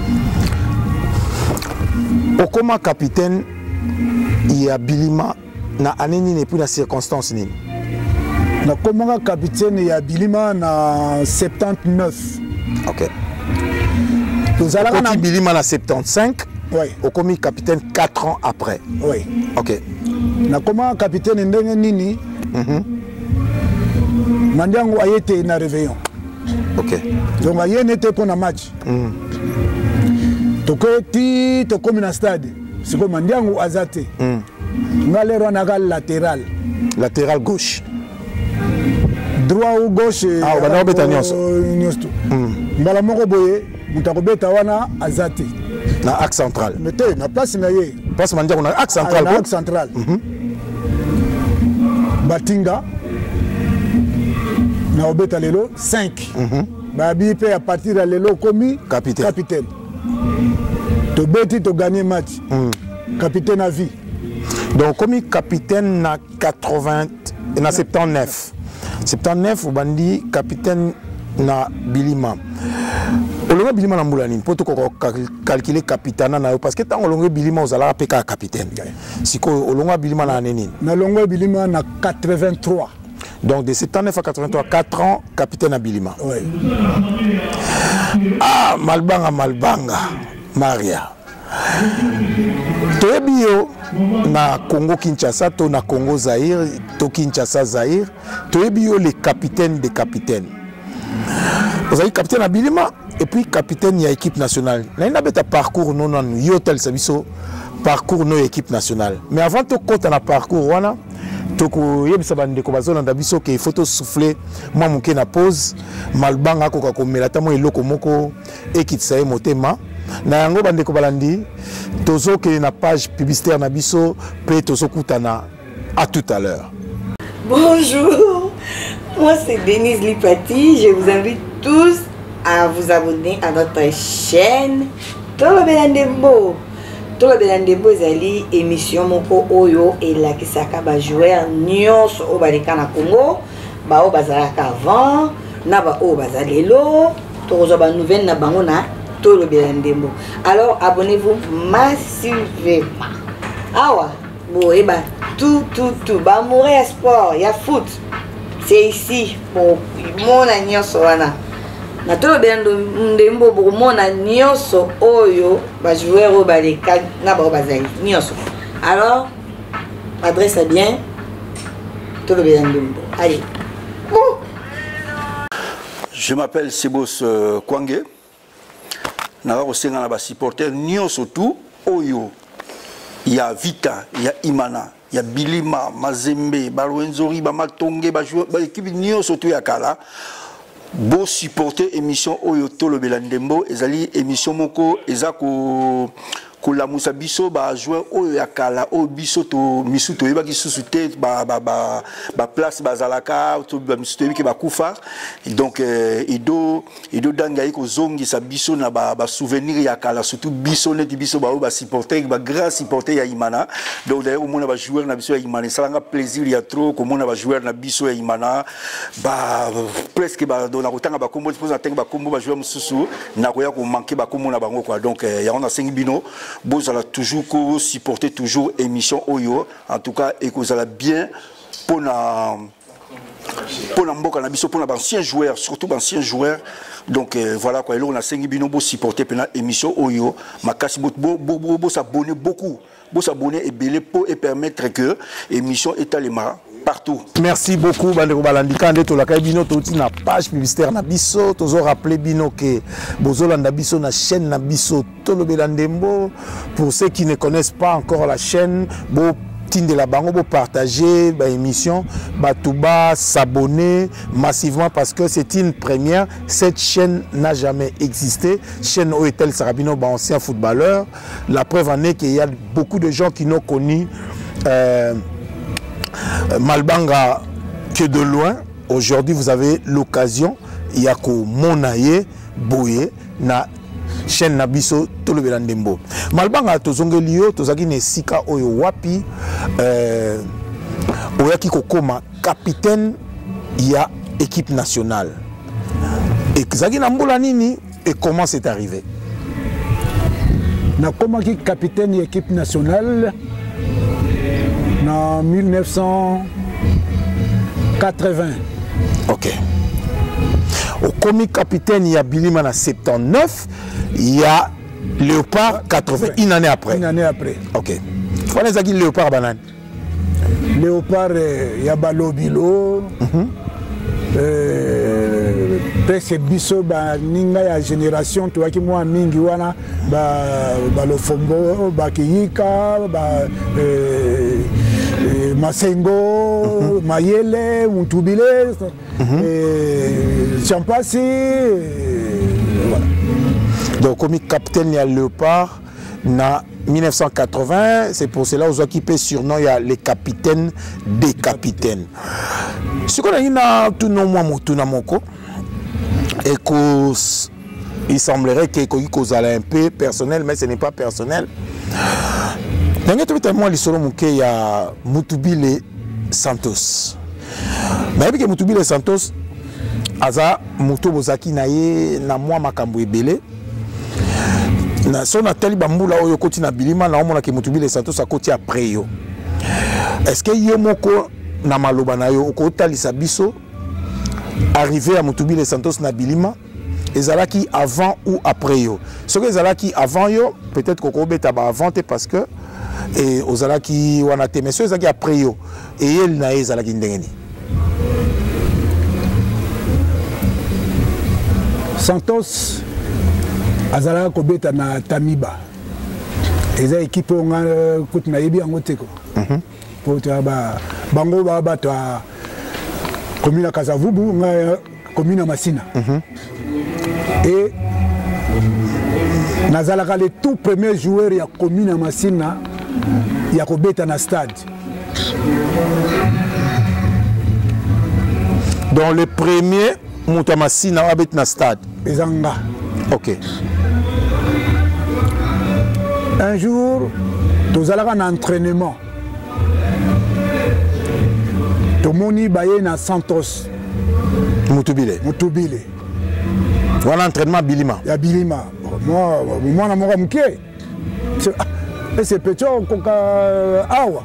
Comment capitaine il y a Bilima na aneni ne plus la circonstance ni na comment capitaine il y a Bilima na 79. OK. Vous allez na Bilima na 75. Oui. Au commis capitaine 4 ans après. Oui. OK. Na comment capitaine ndenge nini Mandiango a été na réveillon. OK. Donc il était pour un match. Tokoti to comme na stade c'est comme Mandiango azate ngalero nagal latéral gauche droit ou gauche ah on va beta nyonso mbala moko boye mutako beta wana azate na axe central mete na place na ye place Mandiango na axe central na axe central Batinga na obeta lelo 5 babi pe à partir de lelo komi capitaine. Tu bêtis, tu gagnes match. Capitaine à vie. Donc, comme capitaine na 80, na 79. 79, vous bandi capitaine na Bilima. Olonga Bilima na Moulani, pour tout calculer capitaine na parce que tant Olonga Bilima aux alara PK capitaine. Si Olonga Bilima na Nénin. Na Olonga Bilima na 83. Donc de 79 à 83, 4 ans, capitaine à Bilima. Oui. Ah, Malbanga, Maria. Toebio na Congo Kinshasa, to na Congo Zaïre, to Kinshasa Zaïre, Toebio les capitaines des capitaines. Vous avez capitaine à Bilima et puis capitaine de l'équipe nationale. Là, il y a un parcours non yotel sabiso parcours no équipe nationale. Mais avant de compter na parcours wana toko yebisa bande ko bazona ndabiso ke photo souffler moi muke na pause malbanga ko ka komela tamo eloko moko ekitsaye motema na yango bande ko balandi tozo ke na page publicitaire na biso pe tozo kutana à tout à l'heure. Bonjour, moi c'est Denise Lipati, je vous invite tous à vous abonner à notre chaîne Tolo Belandembo. Tolo Belandembo ezali émission moko oyo elakisaka ba joueur nyonso o baleka na Congo, ba o bazalaka avant, na ba o bazalelo, tozo ba nouvelle na bango na Tolo Belandembo. Alors abonnez-vous massivement. Awa, bon et ben tout, ba mourir sport, ya foot. C'est ici pour mon nyonso wana. Na Tolo Belandembo pour mon nyonso oyo ba joueur o baleka na ba bazali nyonso. Alors adresse bien Tolo Belandembo. Allez. Je m'appelle Sebos Kwangé. Na ko senga na ba supporter nyonso tout oyo. Il y a Vita, il y a Imana, il y a Bilima, Mazembe, Baruenzori, Bamatonge, l'équipe Nio Soto Yakala. beau supporter émission Oyo Tolo Belandembo ezali émission moko ezako la musa biso ba joueur oyo yakala o biso to misu to yeba ki susute ba place bazalaka to ba misu to ki ba kufa donc ido danga iko zongi sa biso na ba souvenir yakala surtout biso net biso ba supporter ba grand supporter ya Imana donc d'ailleurs mona ba joueur na biso ya Imana ça nga plaisir ya trop comme mona ba joueur na biso ya Imana ba presque ba dona kotanga ba kombo pour atteindre ba kombo ba joueur mususu na koya ko manquer ba kombo na bango quoi donc ya on a 5 bino. Vous allez toujours supporter toujours émission Oyo en tout cas et que vous allez bien pour la mboka na biso pour l'ancien joueur surtout ancien joueur donc voilà quoi et là on a 5 bino pour supporter pendant émission Oyo makasi bo s'abonner beaucoup bo s'abonner et belé pour et permettre que émission Etalema partout. Merci beaucoup Bandeko Balandika nde to la bino to na page publicitaire na biso tozo rappeler bino que bozolanda biso na chaîne na biso Tolo Belandembo. Pour ceux qui ne connaissent pas encore la chaîne, bo de la bango bo partager ba émission batouba s'abonner massivement parce que c'est une première. Cette chaîne n'a jamais existé. Chaîne Oetel Sarabino ba ancien footballeur. La preuve en est qu'il y a beaucoup de gens qui n'ont connu Malbanga que de loin. Aujourd'hui, vous avez l'occasion. Il y a ko monaye boye na chaîne Nabiso Tolo Belandembo. Malbanga tozongelio tozaki ne sika oyo wapi oyaki kokoma capitaine ya équipe nationale. Et zaki na mbola nini et comment c'est arrivé? Na koma ki capitaine ya équipe nationale en 1980. Ok. Au comique capitaine, il y a Bilima en 79, il y a Léopard 80, une année après. Une année après. Ok. Comment est-ce qu'il Léopard banane? Léopard, il y a Balobilo. Presque biso ba ninga ya génération to ki moi mingi wana ba balofombo ba kiyika ba Masengo Mayele Mutubile Champassi voilà. Donc comme capitaine il y a Léopard na 1980, c'est pour cela qu'ils ont occupé surnom il y a les capitaines des capitaines. Ce qu'on a eu tout non moi motuna moko et il semblerait que cause un peu personnel mais ce n'est pas personnel. Dans moi l'histoire il y a Mutubile Santos. Mais que Mutubile Santos aza muto bozaki na ye na moi makambo ebele. Na son ateli bambula oyo koti na bilima na omona ke Mutubile Santos akoti après yo. Est-ce que yo moko na maloba na yo okotalisa biso arrivé à Mutubile Santos na bilima ezalaki avant ou après yo? Ce que ezalaki avant yo peut-être koko beta ba avant parce que et ozalaki wana te mais ce ezalaki après yo et elle na ezalaki ndengeni. Santos azala kobeta na Tamiba. Eza équipe nga kuti na yebi yango teko. Pour ba bango ba batwa commune Kasavubu nga commune Masina. Et nazalaka le tout premier joueur ya commune Masina ya kobeta na stade. Dans le premier Moutamasina abet na stade. Ezanga. Ok. Un jour, nous allons en entraînement. Tomoni baye na Santos. Mutubile. Mutubile. Voilà entraînement Bilima. Ya Bilima. Moi na moi mouké. C'est petit koka awa.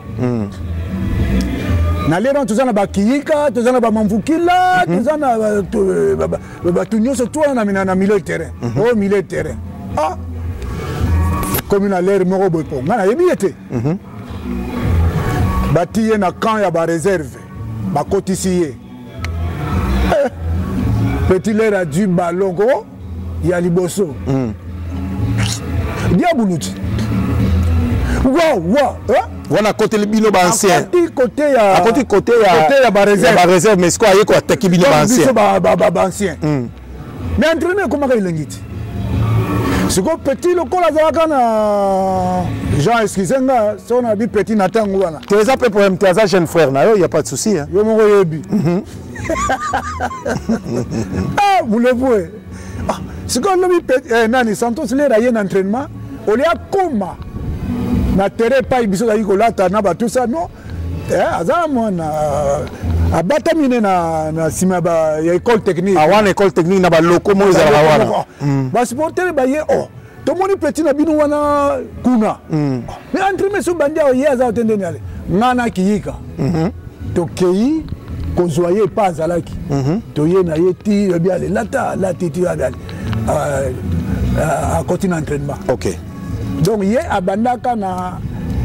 Na lero tuzana bakiyika, tuzana ba mamvukila, tuzana ba tunyo se toi na milieu de terrain. Au milieu de terrain. Ah. Comme na l'air moko boy po. Ngana yebi ete. Batiye na camp ya ba réserve. Ba kotisiye. Petit l'air a du ballon ko ya liboso. Diabuluti. Wow, wow. wana côté le bino ba ancien côté ya côté ya ba réserve mais quoi yeko attaquer bino ba ancien ba ancien mais entraîneur comment il ngiti siko petit lokola zalaka na Jean Esquisenga so na bi petit na tango wana tu es appelé pour MTAza jeune frère na yo y a pas de souci hein yo moko yebi ah vous le voyez ah siko lobi petit nani Santos le ra yen entraînement on y a comment na terrain pas biso za kolata na ba tout ça non azala mwana abatamine na sima ba ya école technique awana école technique na ba loko mo ezala wana ba supporter ba ye oh to moni petit na bino wana kuna mais entraînement so bandia ye azala tendeni ale ngana kiyika to kei ko zoyer pas azalaki to ye na ye ti bien ale lata ti ale à continue entraînement OK donc ye abandaka na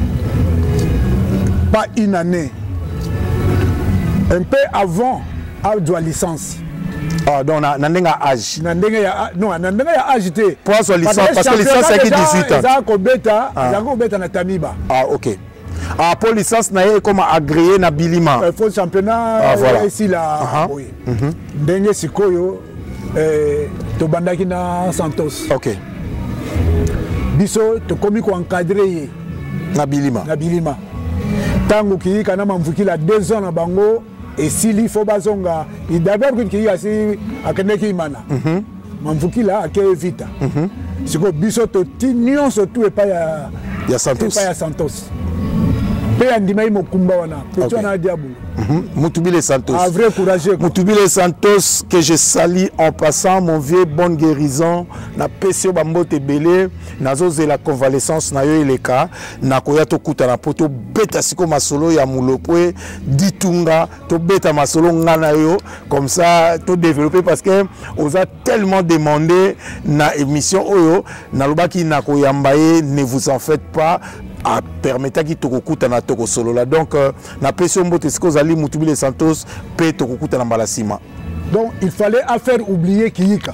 pas une année un peu avant à la licence. Ah donc na ndenga âge. Na ndenga ya non na ndenga ya âge te. Pour son licence parce que licence c'est 18 ans. Ça ko beta na Tamiba. Ah OK. Ah pour licence na comme agréé na Bilima. Il faut championnat voilà. Ici là. Oui. Ndenge sikoyo to bandaki na Santos. OK. Biso to komi ko encadrer na Bilima. Na Bilima. Tango ki kana mamvukila 2 ans na bango et sili faut bazonga il d'abord ki asi akeneki imana mamvukila ake vita siko biso to tinyon surtout pas ya Santos pas ya Santos pe andima mokumba wana petit na diabu Moutubile Santos. Ah, vrai courageux. Moutubile Santos, que je salue en passant, mon vieux, bonne guérison. Na pesio bambote belé, na zoze la convalescence, na yo ileka, na koya to kuta na poto, beta siko masolo ya mulopwe, ditunga, to beta masolo ngana yo, comme ça, to développer parce que on a tellement demandé na émission oyo, na lobaki na koyambaye, ne vous en faites pas. A permettre qui tokokuta na toko solo là donc na pression mbote siko zali Moutubile Santos pe tokokuta na balasima donc il fallait faire oublier Kiyika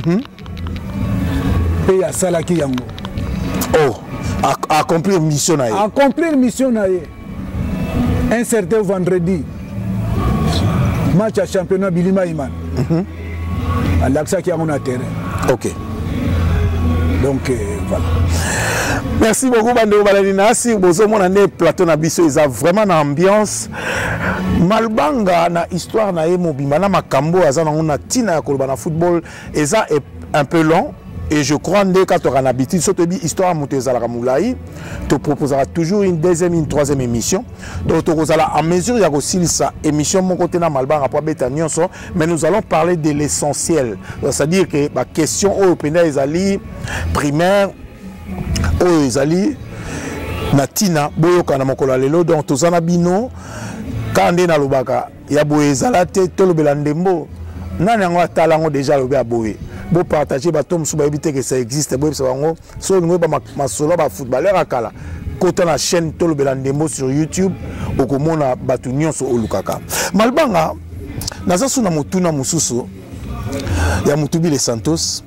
pe ya salaki yango oh accomplir mission na ye accomplir mission na ye un certain vendredi match à championnat Bilima Iman à l'axa qui a mon terrain OK donc voilà. Merci beaucoup Bandeo Balanina. Si vous avez un plateau na biso, ils ont vraiment une ambiance. Malbanga na histoire na Mobimba na makambo azana on a tina ya kolba na football et ça est un peu long et je crois que quand tu auras l'habitude surtout histoire monteza la moulai te proposera toujours une deuxième une troisième émission donc tu allons à mesure il y a aussi ça émission mon côté na Malbanga pour betanion mais nous allons parler de l'essentiel c'est-à-dire que la question européenne les ali primaire oyo ezali na tina boyoka na mokolo lelo donc tozana bino kande na lobaka ya boye ezala te tolobela ndembo nani yango atala yango déjà lobe ya boye bo partager bato mosusu bayebi te que ça existe boyebisa bango so olingo ba masolo ba footballeur akala kota na chaîne tolobela ndembo sur YouTube okomona bato nyonso olukaka Malbanga naza suna motuna mosusu ya Moutubile Santos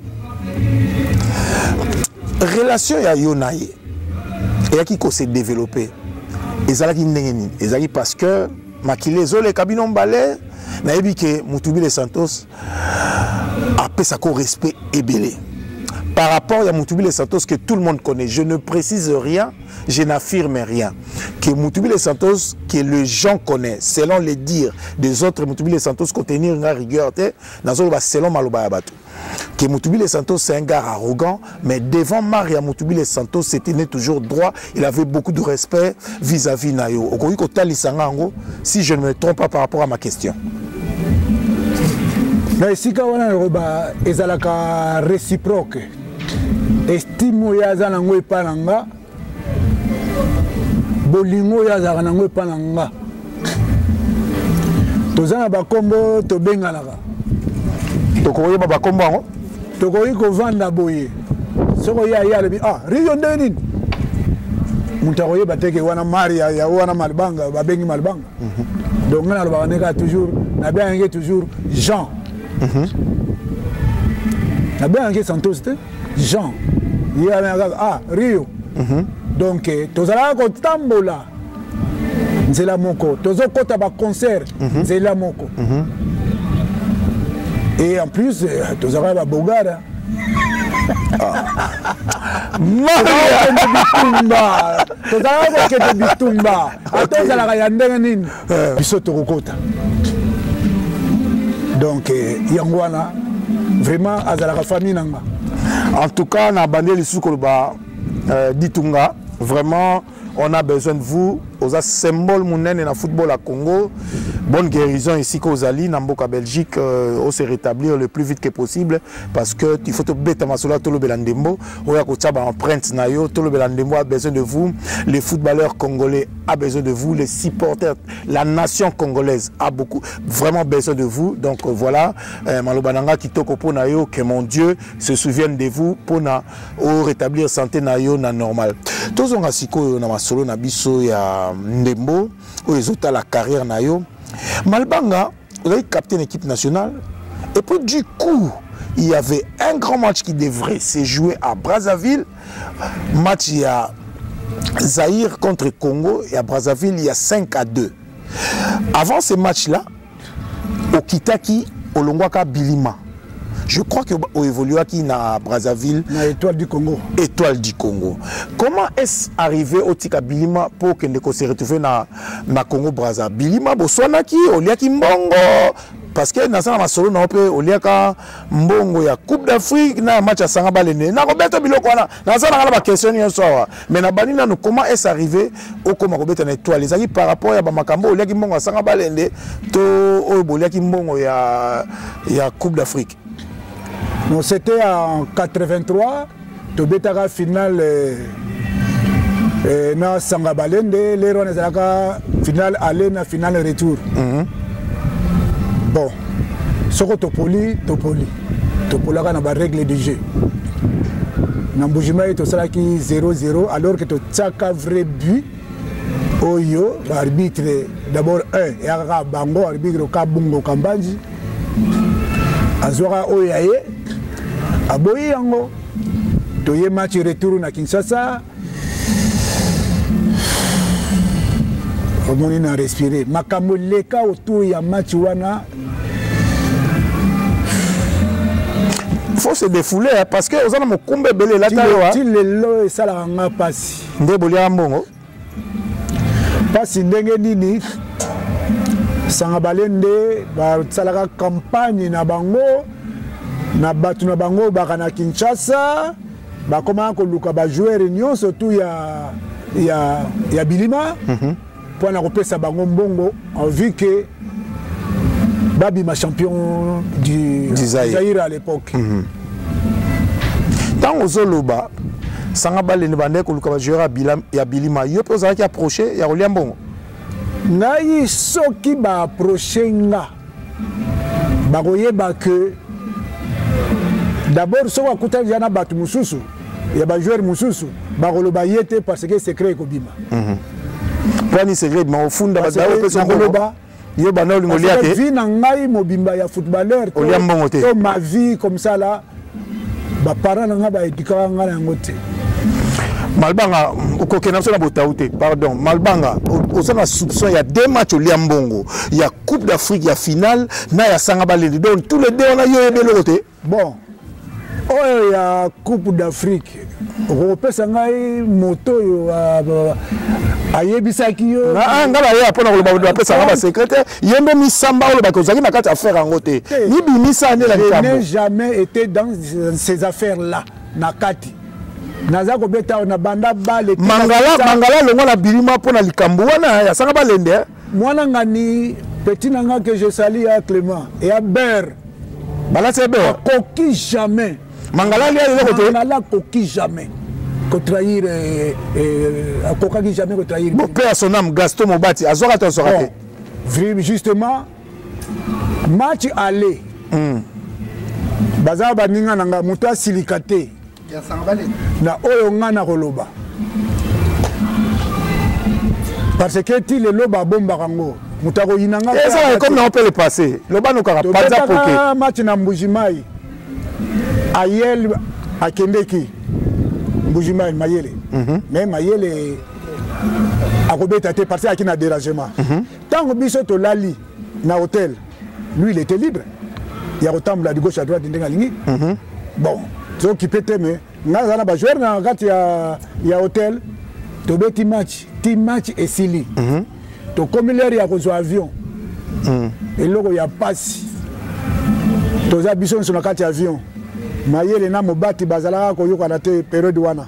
relation ya yonaye et qui se développer ezalaki ndenge nini ezalaki parce que makile zole kabino mbale na yebi ke Moutubile Santos apesa ko respect ebele par rapport à Moutubile Santos que tout le monde connaît. Je ne précise rien, je n'affirme rien. Que Moutubile Santos, que les gens connaissent, selon les dires des autres Moutubile Santos, contenir une rigueur, selon Maloba Yabatou. Que Moutubile Santos, c'est un gars arrogant, mais devant Maria Moutubile Santos, c'était toujours droit. Il avait beaucoup de respect vis-à-vis Nayo. Si je ne me trompe pas par rapport à ma question. Mais si on a ezalaka réciproque, estimo ya zanango epananga, bolingo ya zanango epananga. Tozana bakombo to bengalaka. Tokoye bakombo ngo? Tokoyi ko vanda boye. Soko ya lebi Rio ndeni. Mutakoye bateke wana Maria ya wana Malbanga, babengi Malbanga. Donc on a le toujours, na bien toujours Jean. Na bien Santos Jean. Il y a Rio. Donc tozala ko tambola nzela moko tozokota ba concert nzela moko et en plus tozaka ba bogara tozalaka kokende bitumba ata ozalaka ya ndenge nini biso tokokota donc yango wana vraiment azalaka famille nanga. En tout cas na bande lisusu koloba ditunga vraiment on a besoin de vous. Aux symbole monene na football à Congo. Bonne guérison ici qu'aux Ali, Namboka Belgique, on se rétablir le plus vite que possible parce que il faut te bêter masola Tolo Belandembo. On a kocha empreinte nayo Tolo Belandembo a besoin de vous. Les footballeurs congolais a besoin de vous. Les supporters, la nation congolaise a beaucoup vraiment besoin de vous. Donc voilà, Malobananga Kitoko po nayo que mon Dieu se souvienne de vous pour na au rétablir santé nayo na normal. Tous on a siko na masolo na biso ya Ndembo où ils ont la carrière nayo. Malbanga, vous avez capté l'équipe nationale. Et puis du coup, il y avait un grand match qui devrait se jouer à Brazzaville. Match il y a Zaïre contre Congo et à Brazzaville il y a 5-2. Avant ce match-là, au Kitaki, au Longwaka Bilima. Je crois qu'au évolué qui à Brazzaville. Na Étoile du Congo. Étoile du Congo. Comment est-ce arrivé au Tika Bilima pour que nous se retrouvions na Congo Brazza? Bilima Boswanaki, Oliaki Mbongo. Parce que dans la solo na pe Oliaka Mbongo ya Coupe d'Afrique na match à Sangabalene. Na Roberto Biloko na ça na ba question yon soir. Mais na banina nous comment est-ce arrivé au Koma Roberto na Étoile les amis par rapport à Bamakambo Oliaki Mbongo à Sangabalene to Oliaki Mbongo ya Coupe d'Afrique. Non, c'était en 83, Tobetaka finale na Sangabalende, les Ronnes finale aller na finale retour. Bon, Soko Topoli, Topolaka na ba règle du jeu. Nambujima et Tosalaki 0-0, alors que Totsaka vrai but, Oyo, arbitre d'abord 1, et Aka Bango, arbitre Kabungo Kambanji, Azora Oyaye. Aboyi yango toye match retour na Kinshasa omoni na respirer makambo leka autour ya match wana faut se défouler hein, parce que ozana mokumbe belé la tayo ti lelo esala nga pasi nde bolia mbongo pasi ndenge nini Sangabalende ba salaka campagne na bango na batu na bango baka na Kinshasa bakoma ko luka ba joueur nyonso surtout ya Bilima pour na kopesa bango mbongo en vue que babi ma champion du Zaïre à l'époque. Tant aux Zoloba Sangabalende bande ko luka ba joueur ya Bilima yo poza ki approcher ya kolia mbongo ngai soki ba approcher nga bakoyeba que d'abord, si on a un batu mususu, il y a un joueur mususu, bakoloba yete parce que secret est kobima. Pas secret, mais au fond de la bakoloba. Yo bana lingolia te. Vie na ngai mobimba ya footballeur. To ma vie comme ça là. Ba parents nga ba edika nga na ngote. Malbanga okokena so na botaouté pardon Malbanga osana soupçon il y a deux matchs au Liambongo il y a Coupe d'Afrique il y a finale na ya Sangabalende donc tous les deux on a yo ebe le côté bon oh il y a Coupe d'Afrique opesa ngai moto yo ayebisaki yo ngaba ya pona ko ba pesa ngaba secrétaire yembe misamba o ba ko zaki na kati affaire ngote ni bimisa ne la je n'ai jamais été dans ces affaires là na kati naza ko beta na banda bale mangala longo na Bilima pona likambo wana ya Sangabalende mwana ngani petit nanga que je salue à Clément et à Ber bala c'est Ber coquille jamais mangala li le côté mangala coquille jamais ko trahir a coquille jamais ko trahir mon père son âme Gaston Mobati azora to sorate justement match aller baza baninga nanga muta silikate na oyo nga na koloba parce que ti le loba bomba kango mutako yinanga ça comme on peut le passer loba no kara panza poké match na Mbujimai ayel akendeki Mbujimai Mayele mais Mayele akobeta te parce qu'il y a un dérangement. Tant que biso to lali na hôtel, lui il était libre. Il y a autant de gauche à droite bon, c'est occupé te mais na ba joueur na gati ya hôtel to beti match et sili. To comme l'air ya ko avion. Et logo ya passe. To za biso sur na gati avion. Mayele na mobati bazala ko yoka na te période wana.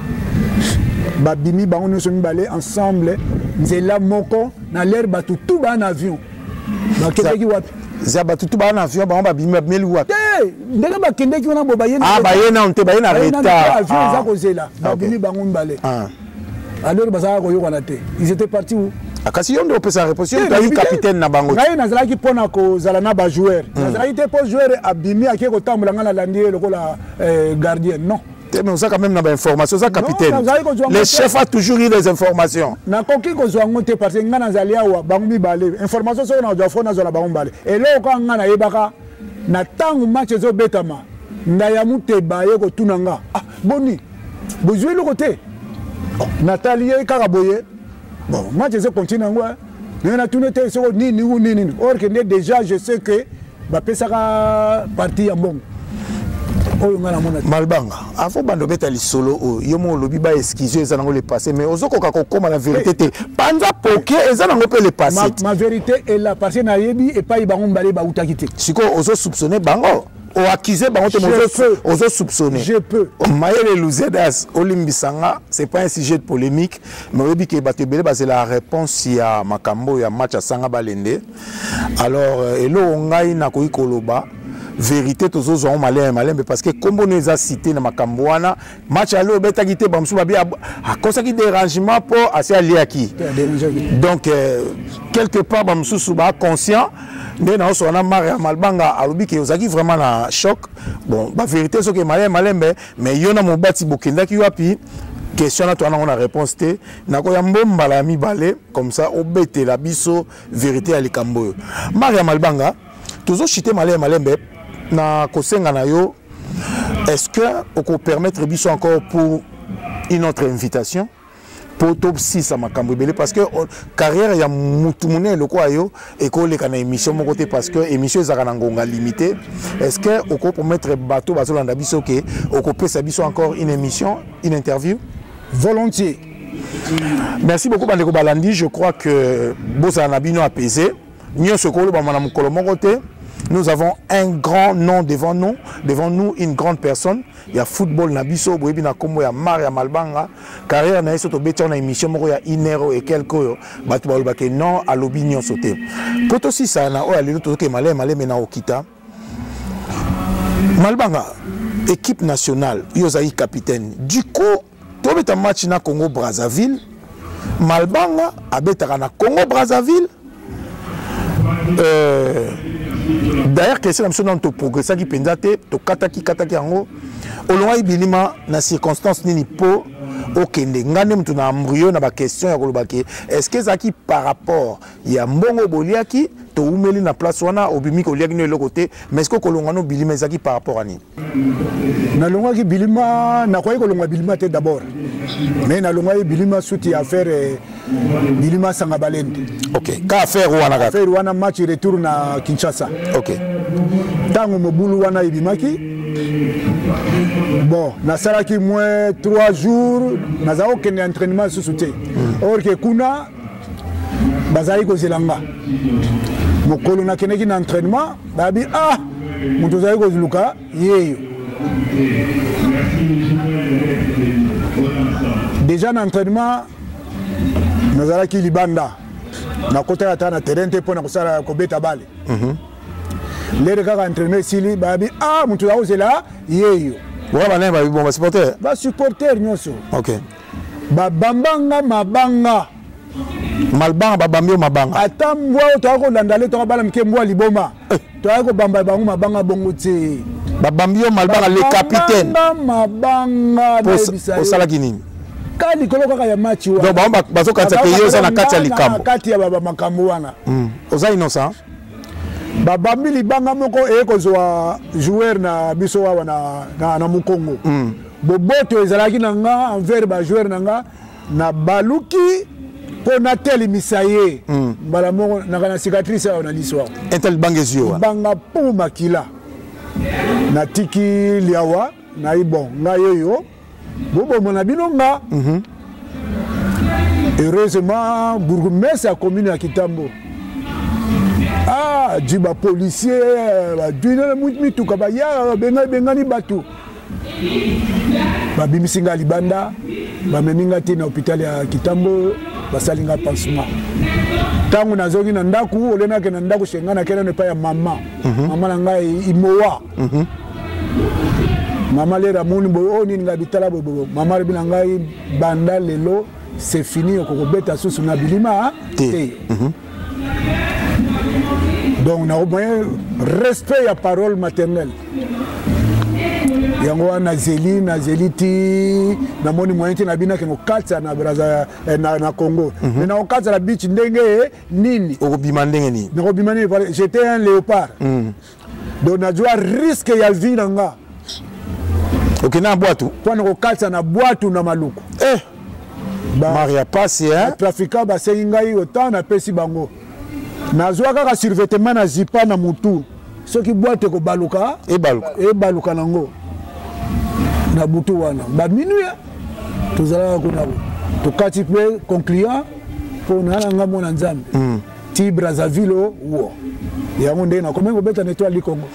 Babimi bango nous sommes allés ensemble nzela moko na l'air batu tout ba en avion bakendeki wapi za batu tout ba en avion bango babimi meli wapi ndenge bakendeki wana bobayena bayena on te bayena retard avion za kozela babimi bango mbale alors bazala ko yokana te ils étaient partis où akasi yondo opesa réponse yo tayi capitaine na bango ngai nazalaki pona ko zala na ba joueur nazalaki te po joueur abimi akeko tambola ngana landi lokola gardien non. Mais on a quand même une information, ça capitaine. Le chef a toujours eu des informations. Na koki ko zo ngote parce que ngana zalia wa bangu balé. Information so na jo fona zo la bangu balé. Et là ko ngana yebaka na tangu match zo betama. Ndaya mute baye ko tunanga. Ah boni. Bozui le côté. Nathalie Karaboye. Bon, match zo continue ngwa. Na tunete so ni. Or que déjà je sais que ba pesaka parti en bon. Malbanga, avant bando beta li solo yomo lobi ba excuse eza nango le passé mais ozoko ka kokoma la vérité panza poké eza nango pe le passé ma vérité est là parce na yebi et pas ibango mbale ba utakité siko ozo soupçonner bango o accuser bango te ozo soupçonner je peux Mayele Luzedas olimbisanga c'est pas un sujet de polémique mais obi ke batebele ba c'est la réponse ya makambo ya match sanga balende alors elo ngai na ko ikoloba vérité tous aux hommes malin parce que comme on les a cité dans Makambouana match à l'eau bêta quitté bamsou babi à cause qui dérangement pour assez allié à qui donc quelque part bamsou souba conscient mais dans son amara malbanga alubi que ozaki vraiment na choc bon la vérité c'est que malin mais yona mo bati bokenda ki wapi question là toi on a réponse té na ko ya mbomba la mi balé comme ça obete la biso vérité à likambo Maria Malbanga toujours chité malin na kosenga na yo est-ce que on peut permettre biso encore pour une autre invitation pour top 6 à makambo belé parce que carrière ya mutumune loko ayo et ko le kana émission mon côté parce que émission za kana ngonga limité est-ce que on peut permettre bateau bazolanda biso que on peut sa biso encore une émission une interview volontiers. Merci beaucoup bandeko balandi, je crois que bosa na bino apaisé nyo sokolo ba mana mukolo mon côté. Nous avons un grand nom devant nous une grande personne. Il y a football Nabiso, Boebina Kombo, il y a Maria Malbanga. Carrière na esoto beti on a émission moko ya 1 heure et quelques batu ba ke non à l'opinion sauté. Poto si ça na o ya lelo to ke malé mena okita. Malbanga équipe nationale, Yozaï capitaine. Du coup, to beta match na Congo Brazzaville. Malbanga abeta na Congo Brazzaville. D'ailleurs, question de dans ton progrès qui pendate, to kataki yango, olonga ibilima na circonstance nini po okende ngane mtu na embryo na ba question ya kolobaki est-ce que ça qui par rapport ya mbongo boliaki to umeli na place wana obimi ko liaki no le côté mais est-ce que kolonga no bilima ezaki par rapport à ni na longa ki bilima na koyi kolonga bilima te d'abord mais na longa bilima suti affaire bilima sanga balende OK ka affaire wana match retour na Kinshasa OK tango mobulu wana ibimaki bon nasalaki moins 3 jours naza okende entraînement sous soutien or que kuna bazali ko zelanga mokolo na keneki na entraînement babi mutu zali ko zuluka yeyo déjà na entraînement nazalaki libanda na kota ata na terrain te pona kusala ko beta bale les gars entraîneur sili babi mutu zali yeyo wala na ba bon supporter ba supporter nyoso OK ba bambanga mabanga malbanga babambio mabanga atambwa to ko landale to bala mke mbwa liboma to ko bamba bangu mabanga bongo te babambio malbanga le capitaine mabanga au salaki nini kali kolo kaka ya match wa donc bazoka tsapeyo sana kati ya likambo kati ya baba makambo wana oza innocent babambi libanga moko ekozwa joueur na biso wa na mukongo boboto ezalaki nanga envers ba joueur nanga na baluki Pour Natel Misaye, Balamo, n'a cicatrice à l'histoire. Intel Bangezio. Banga pour Makila. Natiki Liawa, Naibon, Nayo, Bobo Monabinonga. Heureusement, Bourgmestre a commune à Kitambo. Ah, Djiba policier, Djuna Moutmitou Kabaya, Bengani Batou. Babimisinga Libanda, Bameninga Tina hôpital à Kitambo, Basalinga pansement. Tango nazongi na ndaku, olena ke na ndaku shengana kena ne pa ya mama. Mama nanga imowa. Mama le ramoni boyo ni nga bitala bobo. Mama rebina ngai banda lelo, c'est fini okobeta susu na bilima te. Donc, on a au moins respect à la parole maternelle. Yango na zeli ti na moni moyen na bina ke no katsa na Braza na Congo. Mais na katsa la beach ndenge nini? Okobima ndenge ni. Na okobima ni j'étais un léopard. Donc na joa risque ya vie nanga. OK na boatu. Kwa na katsa na boatu na maluku. Maria passe hein. Trafiquant ba sengai autant na pesi bango. Nazwa kaka survêtement na zipa na mutu. Ce qui boite ko baluka e baluka nango. Na butu wana. Ba minuit. Tozala ko na. To kati pe concluant pour na nga mona nzambe. Ti Brazzaville wo. Ya ngonde na comment beta nettoie li Congo.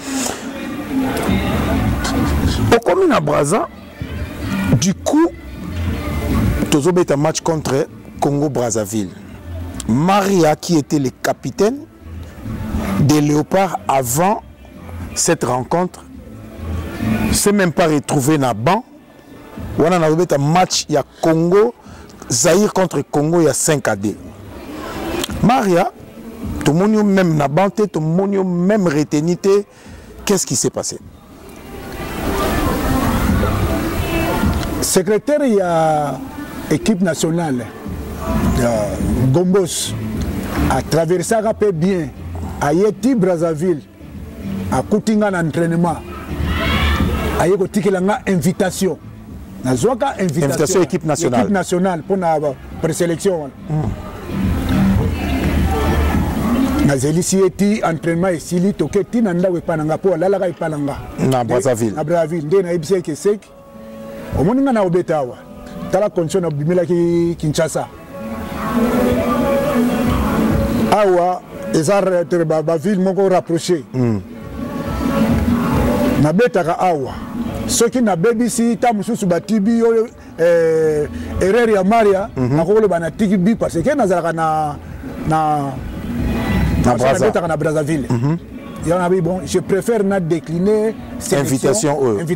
Comme na Brazza du coup tozo beta match contre Congo Brazzaville. Maria, qui était le capitaine des Léopards avant cette rencontre, ne s'est même pas retrouvé dans le banc. On a un match, il y a Congo, Zaïre contre Congo, il y a 5-2. Maria, tout le monde même dans le banc, tout le monde même retenu. Qu'est-ce qui s'est passé? Secrétaire, il y a équipe nationale. Gombos a traversé un peu bien à Yeti Brazzaville à Koutinga d'entraînement à Yeti Kelanga invitation na zoka invitation équipe nationale pour la présélection na zelisi Yeti entraînement et sili toketi nanda we pananga po la la ipalanga na Brazzaville nde na ibisi ke sek omoninga na obetawa tala condition na bimela ki Kinshasa. Awa, les villes m'ont rapproché. Na betaka awa. Ceux qui na BBC, tamusu subatibi, erreur ya Maria, na kolo bana tikibi parce que nazalaka na betaka na Brazzaville. Il y en a bon, je préfère na décliner cette invitation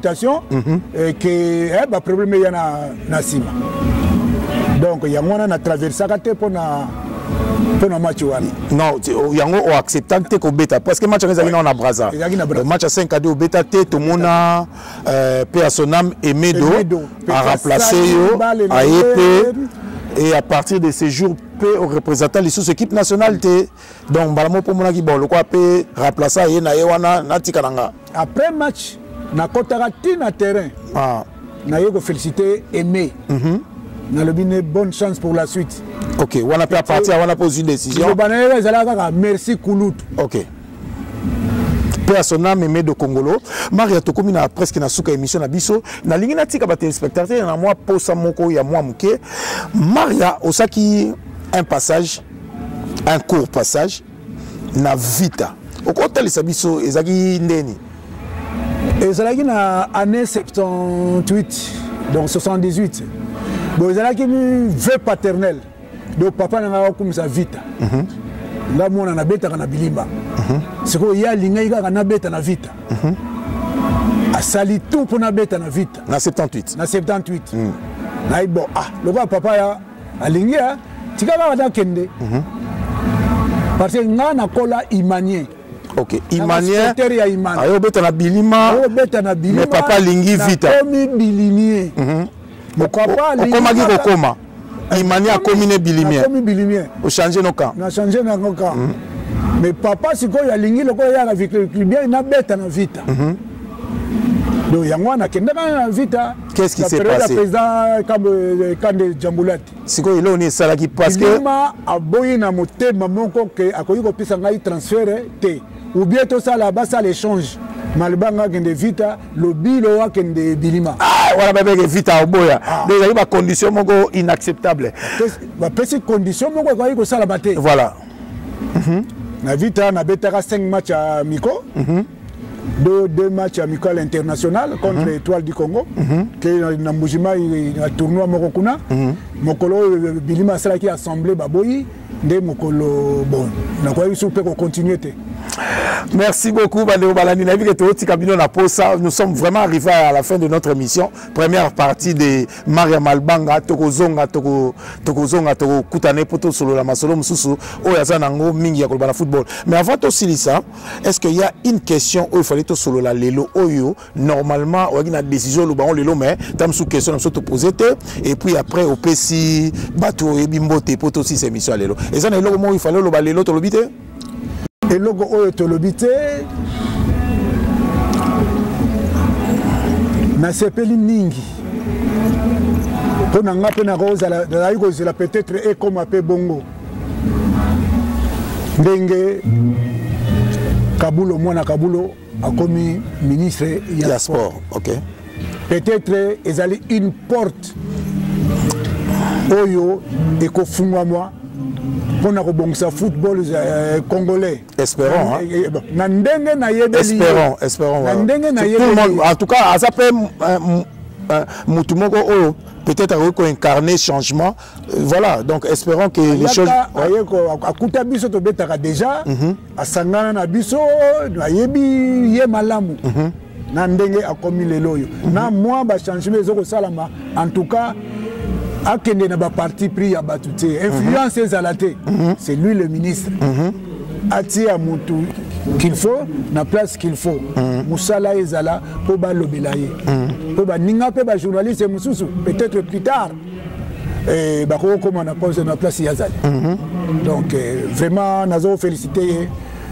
que bah problème il y en a na sima. Donc il y a un a traversé pour na match wani. Non, il y a un acceptant que beta parce que match on a Brazza. Le match à 5-2 au beta tout le monde a personnam et Medo a remplacé a EP et à partir de ces jours au représentant les sous-équipes nationales donc balamo pour mon qui bon le quoi peut remplacer et na wana na tikananga. Après match na kotara na terrain. Na yego féliciter Aimé. On a une bonne chance pour la suite. Ok, on a pu partir, on a posé une décision. Merci Koulout. Ok. Personnel mais de Congolo. Maria Tokomi na presque na souka émission na biso. Na lingi na tika ba téléspectateur na moi posa moko ya moi muke. Maria osaki un passage, un court passage na vita. Au côté les biso ezaki ndeni. Ezalaki na année 78 donc 78. Bon, ils ont une vœu paternel. Donc, papa n'a pas comme ça vite. Là, moi, on a bêta na bilimba. C'est qu'il y a l'ingaïga na bêta na vite. A sali tout pour na bêta na vite. Na 78. Na 78. Na bon, le gars papa a l'ingaïga, tu vas voir kende. Parce que n'a na kola imanien. Ok, imanien. Ayo bêta na bilima. Ayo bêta na bilima. Mais papa lingi vite. Comme bilimien. Okoma kokoma imani a combiné bilimien au changer nos camps na changer nos camps mais papa siko ya lingi loko ya avec le bien na beta na vita donc yango nakendaka na vita. Qu'est-ce qui s'est passé? Président Kande Djamboulati. Siko ilo ni salaki parce que Ilima aboyi na motema moko ke akoyi kopesa ngai transfert te. Ou bien tout ça là-bas ça l'échange. Malbanga kende vita lobilo wa kende bilima. Ah voilà bébé vita oboya. Donc il y a des conditions moko inacceptables. Ba pesi condition moko akoyi ko sala bate. Voilà. Na vita na betaka 5 matchs amicaux. Deux matchs amicaux internationaux contre l'Étoile du Congo. Que na Mbujima il a tournoi moko kuna. Mokolo bilima sala ki assemblée baboyi nde mokolo bon. Na kwa yusu pe ko continuer te. Merci beaucoup, Bandeo Balani. Nous sommes vraiment arrivés à la fin de notre émission. Première partie de Maria Malbanga, Tokozonga, Tokozonga, Kutane, Poto, Solo, la Masolo, Msusu, Oyazanango, Mingi, Yakolbana Football. Mais avant tout ça, est-ce qu'il y a une question où il fallait tout solo la Lelo, Oyo, normalement, on a une décision, le baron Lelo, mais tam sous question, on s'est posé, et puis après, au PC, Bato, et Bimbote, Poto, aussi, c'est émission à Lelo. Et ça, il fallait le Lelo, tu l'obité? Et logo oyo tolobité na sepeli mingi pona nga pe na roza la yuko zela peut-être et comme appé bongo ndenge Kabulo mwana Kabulo a commis ministre ya sport. OK. Peut-être ezali une porte oyo ekofungwa moi pour le football congolais. Espérons. Espérons. En tout cas, ça peut peut-être incarner changement. Voilà, donc espérons que les choses. Déjà, à Sangana Nabiso, Yebi Yemalamu. Nandenge a commis les loyaux. Na moi, changement en tout cas. Akende na ba parti pris ya batute influence ezalate c'est lui le ministre ati a mutu qu'il faut na place qu'il faut musala ezala po ba lobelaye po ba ninga pe ba journaliste mususu peut-être plus tard ba ko comment na pose na place yazali donc vraiment nazo féliciter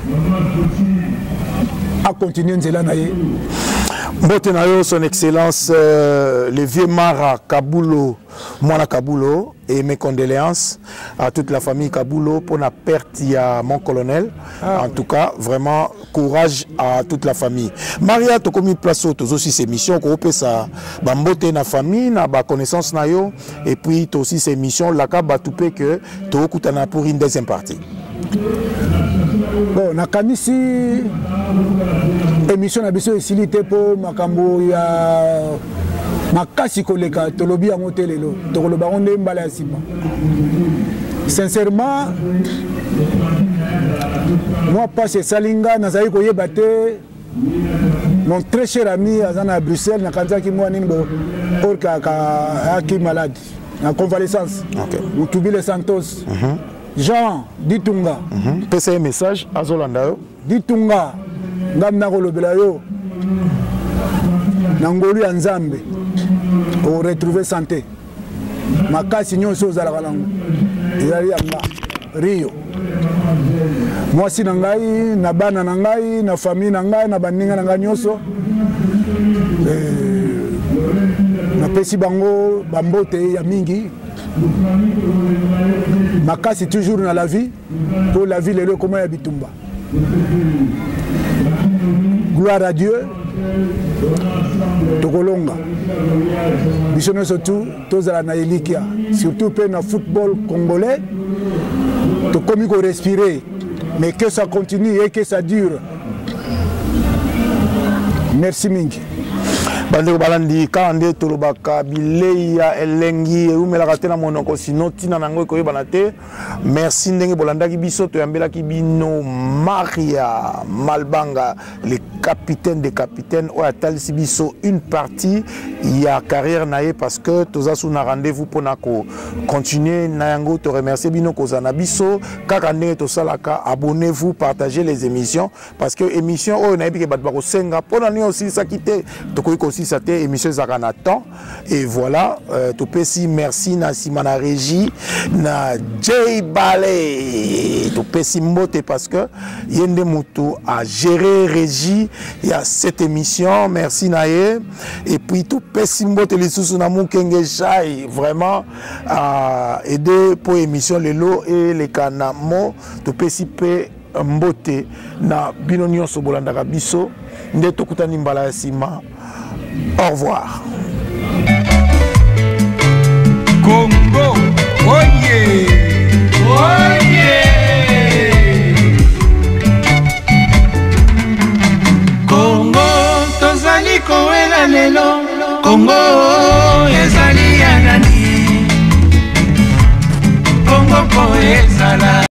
à continuer nzela na ye Mbotenayo, son excellence, le vieux Mara Kabulo, Mwana Kabulo, et mes condoléances à toute la famille Kabulo pour la perte à mon colonel. En tout cas, vraiment, courage à toute la famille. Maria, tu as commis place aussi ces missions, tu as ça, Bambote na famille, na ba connaissance na yo, et puis tu as aussi ces missions, la ka batoupe que tu as pour une deuxième partie. Bon, nakanisi émission na biso esilité pour makambo ya makasi koleka tolobi yango telelo tokoloba onde mbala ya sima. Sincèrement, moi pas chez Salinga nazali koyeba te mon très cher ami azana à Bruxelles nakanzaki moi nimbo orka ka aki malade en convalescence. OK. Mutubile Santos. Jean Ditunga. Pesa un message à Zolanda. Ditunga ngamna kolobela yo nangolu ya Nzambe o retrouver santé makasi nyonso zalaka nango ezali yanga Rio mwasi na ngai na bana na ngai na famille na ngai na baninga na ngai nyonso na pesi bango bambote ya mingi makasi toujours dans la vie pour la vie lelo comment ya bitumba. Gloire à Dieu. Tokolonga. Bishono surtout tozala na elikia surtout pe na football congolais. To komi ko respirer mais que ça continue et que ça dure. Merci mingi. Bandeko balandi kande tolobaka bileya elengi eumelaka te na monoko sino tina nango koyebana te. Merci ndenge bolandaki biso toyambelaki bino Maria Malbanga, le capitaine des capitaines oyo atalisi biso une partie ya carrière na ye parce que toza suna rendez-vous pona ko continuer na yango to remercier bino kozana biso kaka ndenge tosalaka. Abonnez-vous, partagez les émissions parce que émission oyo na yebike bato bakosenga pona ni aussi sakite tokoki aussi tokokisa te émission ezaka na temps et voilà topesi merci na sima na régie na J Ballet topesi mbote parce que yende mutu a géré régie il y a cette émission merci na ye et puis topesi mbote lisusu na Mukenge Chai vraiment a aidé pour émission lelo et les kanamo topesi pe mbote na bino nyonso bolandaka biso nde tokutani mbala ya sima. Au revoir. Congo, oye, oye. Congo, tozali koela lelo. Congo, ezali ya nani. Congo po ezala.